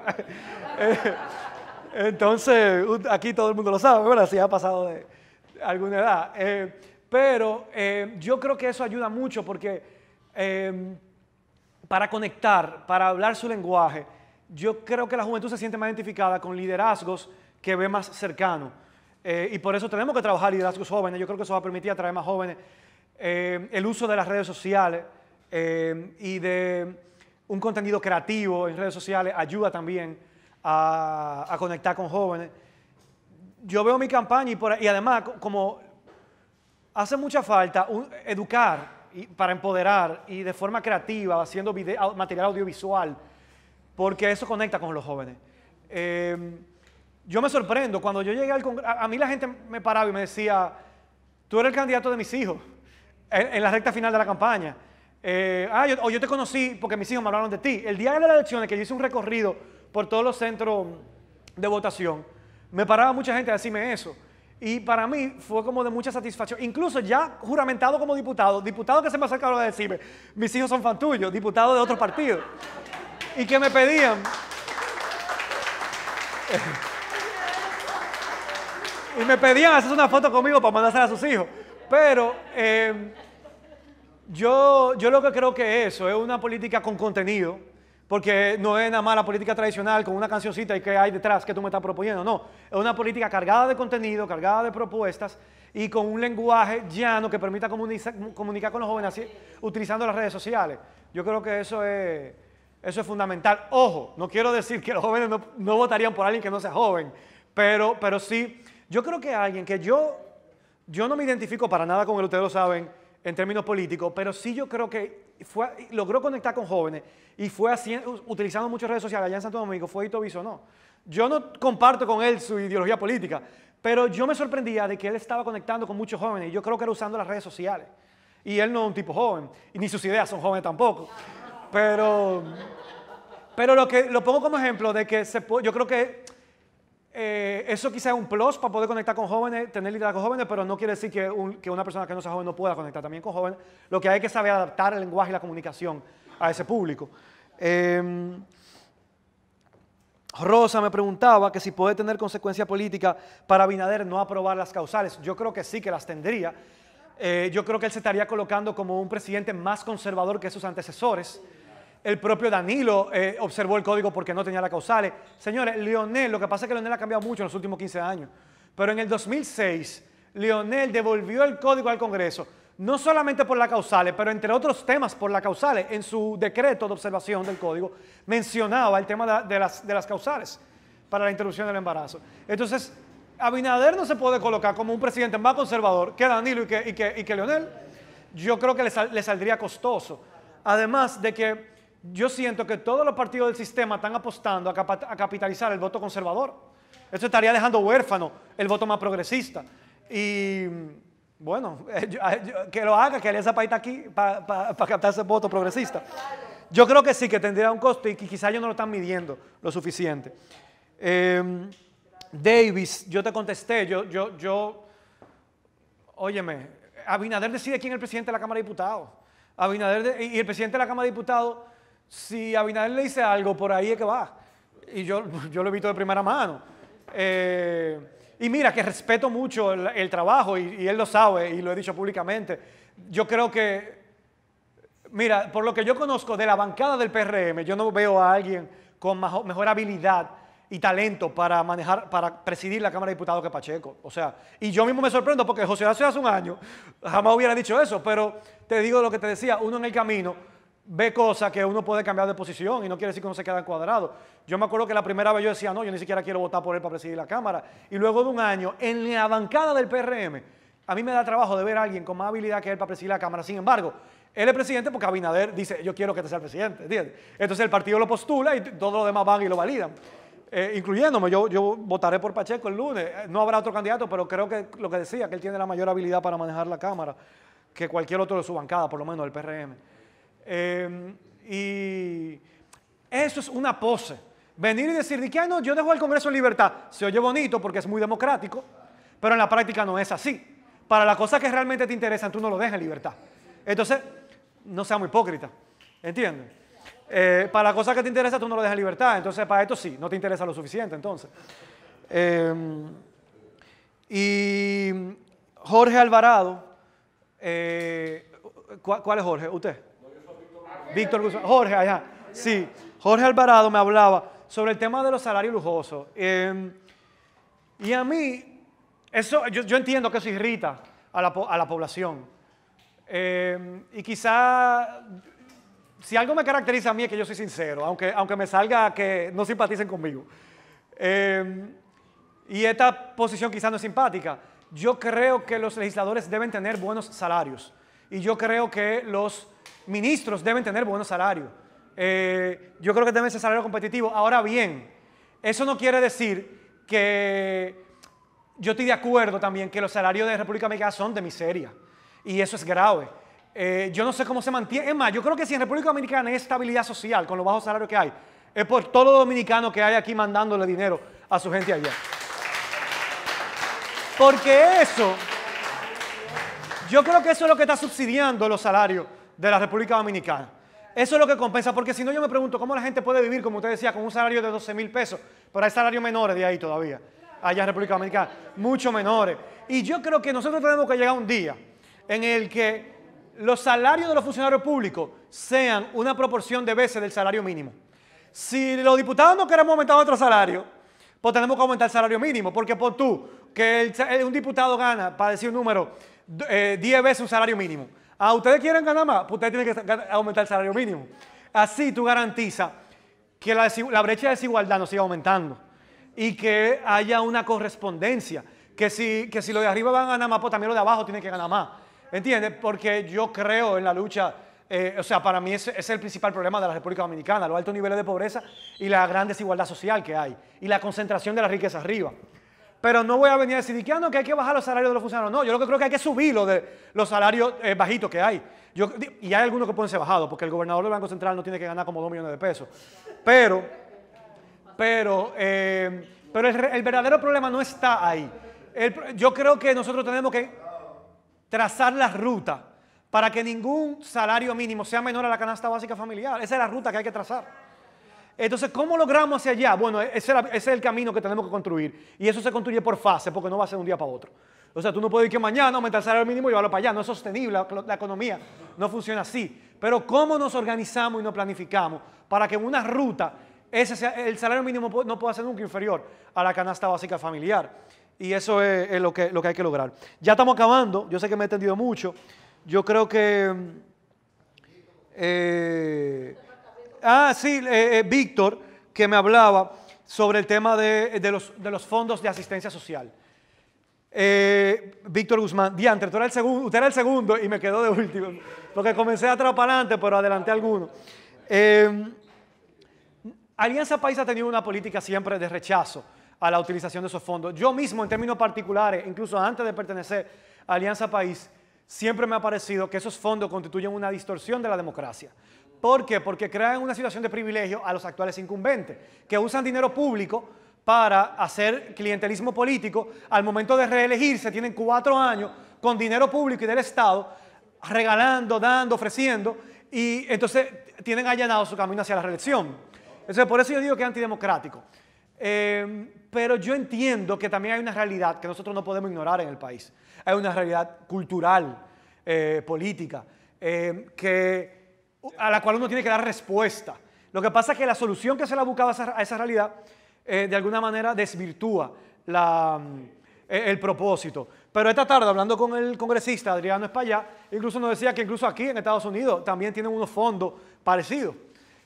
Entonces, aquí todo el mundo lo sabe, ¿verdad? Si ha pasado de alguna edad. Pero yo creo que eso ayuda mucho porque para conectar, para hablar su lenguaje, yo creo que la juventud se siente más identificada con liderazgos que ve más cercanos. Y por eso tenemos que trabajar liderazgos jóvenes. Yo creo que eso va a permitir atraer más jóvenes. El uso de las redes sociales y de un contenido creativo en redes sociales ayuda también a conectar con jóvenes. Yo veo mi campaña y además como hace mucha falta educar y para empoderar y de forma creativa, haciendo material audiovisual, porque eso conecta con los jóvenes. Yo me sorprendo, cuando yo llegué al Congreso, a mí la gente me paraba y me decía, tú eres el candidato de mis hijos, en la recta final de la campaña. Yo te conocí porque mis hijos me hablaron de ti. El día de las elecciones, que yo hice un recorrido por todos los centros de votación, me paraba mucha gente a decirme eso. Y para mí fue como de mucha satisfacción. Incluso ya juramentado como diputado que se me acercaron a decirme, mis hijos son fan tuyos, diputados de otros partidos. Y que me pedían... y me pedían hacer una foto conmigo para mandársela a sus hijos. Pero yo lo que creo que eso es una política con contenido, porque no es nada más la política tradicional con una cancioncita y que hay detrás que tú me estás proponiendo, no. Es una política cargada de contenido, cargada de propuestas y con un lenguaje llano que permita comunicar con los jóvenes así, utilizando las redes sociales. Yo creo que eso es fundamental. Ojo, no quiero decir que los jóvenes no votarían por alguien que no sea joven, pero sí, yo creo que alguien que yo no me identifico para nada con él, ustedes lo saben, en términos políticos, pero sí yo creo que logró conectar con jóvenes y fue utilizando muchas redes sociales allá en Santo Domingo, fue Hito Bisonó. Yo no comparto con él su ideología política, pero yo me sorprendía de que él estaba conectando con muchos jóvenes y yo creo que era usando las redes sociales. Y él no es un tipo joven, y ni sus ideas son jóvenes tampoco. Pero lo pongo como ejemplo de que yo creo que eso quizá es un plus para poder conectar con jóvenes, tener liderazgo con jóvenes, pero no quiere decir que una persona que no sea joven no pueda conectar también con jóvenes. Lo que hay que saber adaptar el lenguaje y la comunicación a ese público. Rosa me preguntaba que si puede tener consecuencia política para Abinader no aprobar las causales. Yo creo que sí, que las tendría. Yo creo que él se estaría colocando como un presidente más conservador que sus antecesores. El propio Danilo observó el código porque no tenía las causales. Señores, Leonel, lo que pasa es que Leonel ha cambiado mucho en los últimos 15 años. Pero en el 2006, Leonel devolvió el código al Congreso, no solamente por las causales, pero entre otros temas por las causales. En su decreto de observación del código mencionaba el tema de las causales para la interrupción del embarazo. Entonces, Abinader no se puede colocar como un presidente más conservador que Danilo y que Leonel. Yo creo que le saldría costoso. Además de que yo siento que todos los partidos del sistema están apostando a capitalizar el voto conservador. Eso estaría dejando huérfano el voto más progresista. Y bueno, que lo haga, que Alianza País está aquí para captar ese voto progresista. Yo creo que sí, que tendría un costo y que quizá ellos no lo están midiendo lo suficiente. Davis, yo te contesté, óyeme, Abinader decide quién es el presidente de la Cámara de Diputados. Y el presidente de la Cámara de Diputados, si Abinader le dice algo, por ahí es que va. Y yo lo he visto de primera mano. Y mira, que respeto mucho el trabajo, y él lo sabe, y lo he dicho públicamente. Yo creo que, mira, por lo que yo conozco de la bancada del PRM, yo no veo a alguien con mejor habilidad y talento para presidir la Cámara de Diputados que Pacheco. O sea, y yo mismo me sorprendo porque José Horacio hace un año jamás hubiera dicho eso, pero te digo lo que te decía, uno en el camino ve cosas que uno puede cambiar de posición y no quiere decir que uno se queda cuadrado. Yo me acuerdo que la primera vez yo decía, no, yo ni siquiera quiero votar por él para presidir la Cámara. Y luego de un año, en la bancada del PRM, a mí me da trabajo de ver a alguien con más habilidad que él para presidir la Cámara. Sin embargo, él es presidente porque Abinader dice, yo quiero que te sea el presidente, ¿entiendes? Entonces el partido lo postula y todos los demás van y lo validan. Incluyéndome, yo votaré por Pacheco el lunes. No habrá otro candidato, pero creo que lo que decía, que él tiene la mayor habilidad para manejar la Cámara que cualquier otro de su bancada, por lo menos del PRM. Y eso es una pose. Venir y decir, que no, yo dejo el Congreso en libertad. Se oye bonito porque es muy democrático, pero en la práctica no es así. Para las cosas que realmente te interesan, tú no lo dejas en libertad. Entonces, no seamos hipócritas, ¿entiendes? Para las cosas que te interesan, tú no lo dejas en libertad. Entonces, para esto sí, no te interesa lo suficiente, entonces. Y Jorge Alvarado, ¿cuál es Jorge? ¿Usted? Víctor Guzmán. Jorge, allá. Sí, Jorge Alvarado me hablaba sobre el tema de los salarios lujosos. Y a mí, eso, yo entiendo que eso irrita a la población. Y quizá, si algo me caracteriza a mí es que yo soy sincero, aunque me salga que no simpaticen conmigo. Y esta posición quizá no es simpática. Yo creo que los legisladores deben tener buenos salarios. Y yo creo que los ministros deben tener buenos salarios. Yo creo que deben ser salarios competitivos. Ahora bien, eso no quiere decir que yo estoy de acuerdo también que los salarios de República Dominicana son de miseria. Y eso es grave. Yo no sé cómo se mantiene. Es más, yo creo que si en República Dominicana hay estabilidad social con los bajos salarios que hay, es por todos los dominicanos que hay aquí mandándole dinero a su gente allá. Porque eso, yo creo que eso es lo que está subsidiando los salarios de la República Dominicana. Eso es lo que compensa, porque si no yo me pregunto cómo la gente puede vivir, como usted decía, con un salario de 12,000 pesos, pero hay salarios menores de ahí todavía, allá en República Dominicana, mucho menores. Y yo creo que nosotros tenemos que llegar a un día en el que los salarios de los funcionarios públicos sean una proporción de veces del salario mínimo. Si los diputados no queremos aumentar otro salario, pues tenemos que aumentar el salario mínimo, porque por tú, que un diputado gana, para decir un número, 10 veces un salario mínimo. ¿Ustedes quieren ganar más? Pues ustedes tienen que aumentar el salario mínimo. Así tú garantizas que la brecha de desigualdad no siga aumentando y que haya una correspondencia. Que si los de arriba van a ganar más, pues también los de abajo tienen que ganar más. ¿Entiendes? Porque yo creo en la lucha, o sea, para mí ese es el principal problema de la República Dominicana, los altos niveles de pobreza y la gran desigualdad social que hay y la concentración de la riqueza arriba. Pero no voy a venir a decir que hay que bajar los salarios de los funcionarios. No, yo lo que creo que hay que subir los salarios bajitos que hay. Y hay algunos que pueden ser bajados, porque el gobernador del Banco Central no tiene que ganar como 2 millones de pesos. Pero el verdadero problema no está ahí. Yo creo que nosotros tenemos que trazar la ruta para que ningún salario mínimo sea menor a la canasta básica familiar. Esa es la ruta que hay que trazar. Entonces, ¿cómo logramos hacia allá? Bueno, ese es el camino que tenemos que construir. Y eso se construye por fase, porque no va a ser un día para otro. O sea, tú no puedes ir que mañana aumentar el salario mínimo y llevarlo para allá. No es sostenible, la economía no funciona así. Pero ¿cómo nos organizamos y nos planificamos para que en una ruta el salario mínimo no pueda ser nunca inferior a la canasta básica familiar? Y eso es lo que hay que lograr. Ya estamos acabando. Yo sé que me he extendido mucho. Yo creo que... Víctor, que me hablaba sobre el tema de los fondos de asistencia social. Víctor Guzmán, diantre, usted era el segundo y me quedó de último, porque comencé atrás para adelante, pero adelanté algunos. Alianza País ha tenido una política siempre de rechazo a la utilización de esos fondos. Yo mismo, en términos particulares, incluso antes de pertenecer a Alianza País, siempre me ha parecido que esos fondos constituyen una distorsión de la democracia. ¿Por qué? Porque crean una situación de privilegio a los actuales incumbentes, que usan dinero público para hacer clientelismo político. Al momento de reelegirse, tienen 4 años con dinero público y del Estado, regalando, dando, ofreciendo, y entonces tienen allanado su camino hacia la reelección. Entonces, por eso yo digo que es antidemocrático. Pero yo entiendo que también hay una realidad que nosotros no podemos ignorar en el país. Hay una realidad cultural, política, a la cual uno tiene que dar respuesta. Lo que pasa es que la solución que se le ha buscado a esa realidad, de alguna manera desvirtúa el propósito. Pero esta tarde, hablando con el congresista Adriano Espaillá, incluso nos decía que incluso aquí en Estados Unidos también tienen unos fondos parecidos.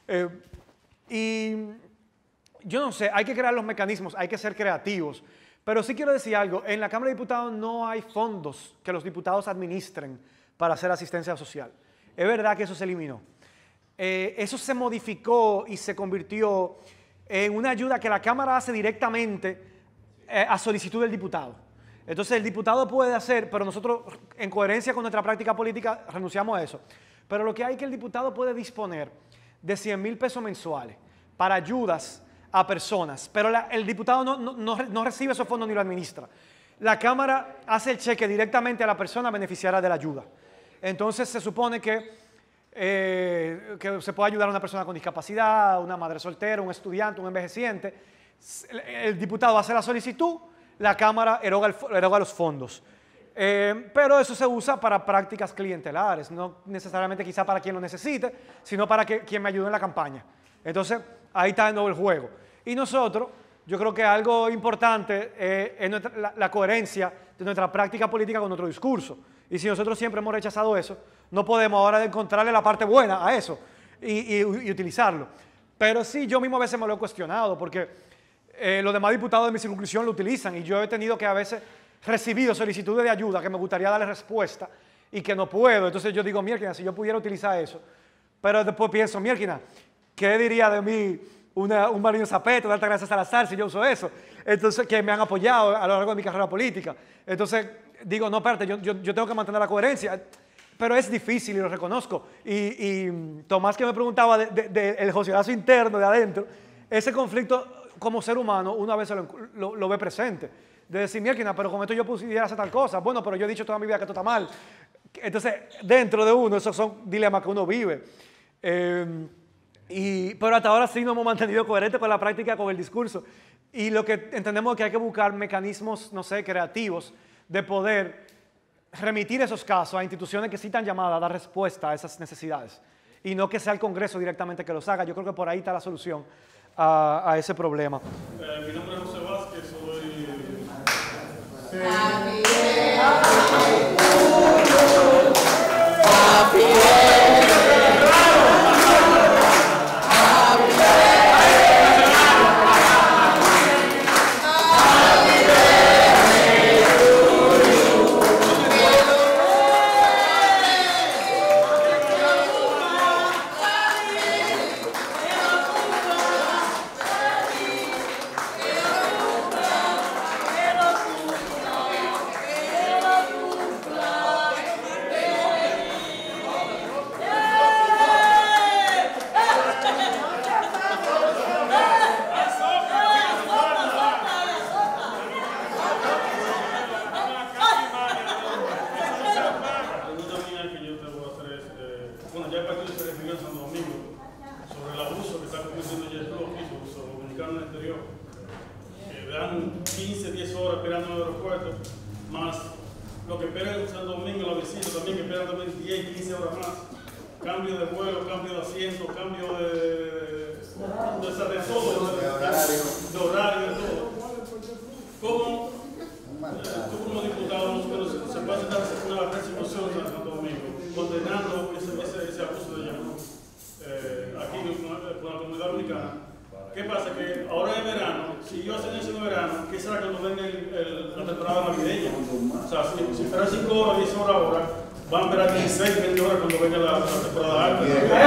Y yo no sé, hay que crear los mecanismos, hay que ser creativos. Pero sí quiero decir algo, en la Cámara de Diputados no hay fondos que los diputados administren para hacer asistencia social. Es verdad que eso se eliminó. Eso se modificó y se convirtió en una ayuda que la Cámara hace directamente a solicitud del diputado. Entonces el diputado puede hacer, pero nosotros en coherencia con nuestra práctica política renunciamos a eso. Pero lo que hay es que el diputado puede disponer de 100,000 pesos mensuales para ayudas a personas, pero el diputado no recibe esos fondos ni lo administra. La Cámara hace el cheque directamente a la persona beneficiaria de la ayuda. Entonces se supone que se puede ayudar a una persona con discapacidad, una madre soltera, un estudiante, un envejeciente. El diputado hace la solicitud, la Cámara eroga los fondos. Pero eso se usa para prácticas clientelares, no necesariamente quizá para quien lo necesite, sino para quien me ayude en la campaña. Entonces, ahí está de nuevo el juego. Y nosotros, yo creo que algo importante es la coherencia de nuestra práctica política con nuestro discurso. Y si nosotros siempre hemos rechazado eso, no podemos ahora encontrarle la parte buena a eso y utilizarlo. Pero sí, yo mismo a veces me lo he cuestionado, porque los demás diputados de mi circunscripción lo utilizan y yo he tenido que a veces recibido solicitudes de ayuda que me gustaría darle respuesta y que no puedo. Entonces yo digo, mierda, si yo pudiera utilizar eso. Pero después pienso, mierda, ¿qué diría de mí un Marino Zapeta, de Altagracia Salazar si yo uso eso? Entonces, que me han apoyado a lo largo de mi carrera política. Entonces, digo, no, espérate, yo tengo que mantener la coherencia. Pero es difícil y lo reconozco. Y Tomás, que me preguntaba del joserazo interno, de adentro, ese conflicto como ser humano, una vez lo ve presente. De decir, mierda, pero con esto yo pudiera hacer tal cosa. Bueno, pero yo he dicho toda mi vida que esto está mal. Entonces, dentro de uno, esos son dilemas que uno vive. Pero hasta ahora sí nos hemos mantenido coherentes con la práctica, con el discurso. Y lo que entendemos es que hay que buscar mecanismos, no sé, creativos de poder remitir esos casos a instituciones que sí están llamadas a dar respuesta a esas necesidades. Y no que sea el Congreso directamente que los haga. Yo creo que por ahí está la solución a ese problema. Mi nombre es José Vázquez, soy... ¿Qué pasa? Que ahora es verano, si yo hacen eso en verano, ¿qué será cuando venga la temporada navideña? O sea, si esperan 5 horas, 10 horas ahora, van a esperar 16, 20 horas cuando venga la temporada alta.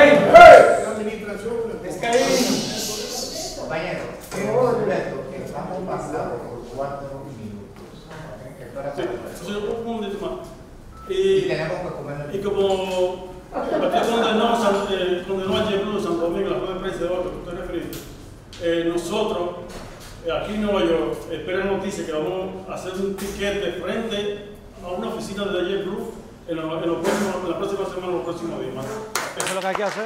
Compañero, estamos pasando por 4 minutos. Sí, un momentito más. Y tenemos que comer. Y como el partido condenó a JetBlue Santo Domingo, la rueda de prensa de hoy, que usted refirió, nosotros, aquí en Nueva York, esperen noticias que vamos a hacer un tiquete frente a una oficina de JetBlue en la próxima semana, los próximos días. Eso es lo que hay que hacer.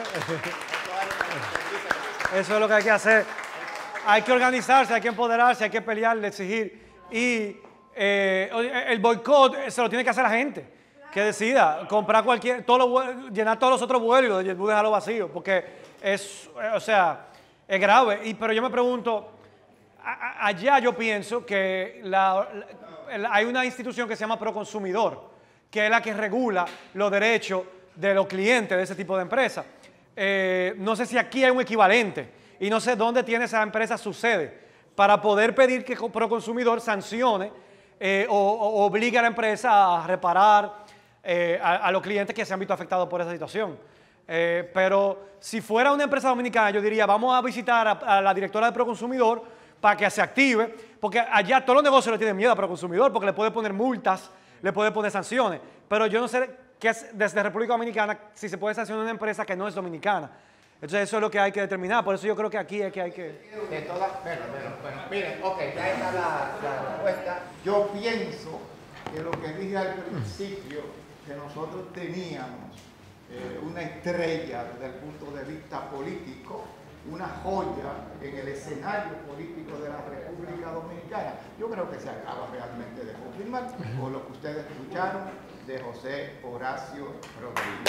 Eso es lo que hay que hacer. Hay que organizarse, hay que empoderarse, hay que pelear, exigir. Y el boicot se lo tiene que hacer la gente. Que decida comprar llenar todos los otros vuelos y los de JetBlue dejarlo vacío. Porque es grave. Pero yo me pregunto, allá yo pienso que hay una institución que se llama Proconsumidor, que es la que regula los derechos de los clientes de ese tipo de empresas. No sé si aquí hay un equivalente y no sé dónde tiene esa empresa su sede para poder pedir que Proconsumidor sancione o obligue a la empresa a reparar a los clientes que se han visto afectados por esa situación. Pero si fuera una empresa dominicana, yo diría, vamos a visitar a la directora de Proconsumidor para que se active, porque allá todos los negocios le tienen miedo a Proconsumidor, porque le puede poner multas, le puede poner sanciones. Pero yo no sé qué es desde República Dominicana si se puede sancionar una empresa que no es dominicana. Entonces eso es lo que hay que determinar. Por eso yo creo que aquí es que hay que... De todas... Bueno, miren, ok, ya está la respuesta. Yo pienso que lo que dije al principio, que nosotros teníamos una estrella desde el punto de vista político, una joya en el escenario político de la República Dominicana. Yo creo que se acaba realmente de confirmar con lo que ustedes escucharon de José Horacio Rodríguez.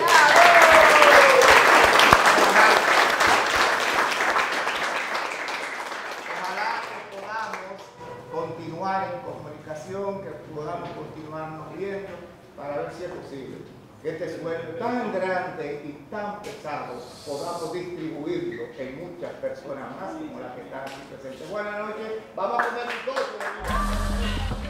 Ojalá que podamos continuar en comunicación, que podamos continuarnos viendo para ver si es posible que este sueldo tan grande y tan pesado podamos distribuirlo en muchas personas más como las que están aquí presentes. Buenas noches, vamos a comer un toque.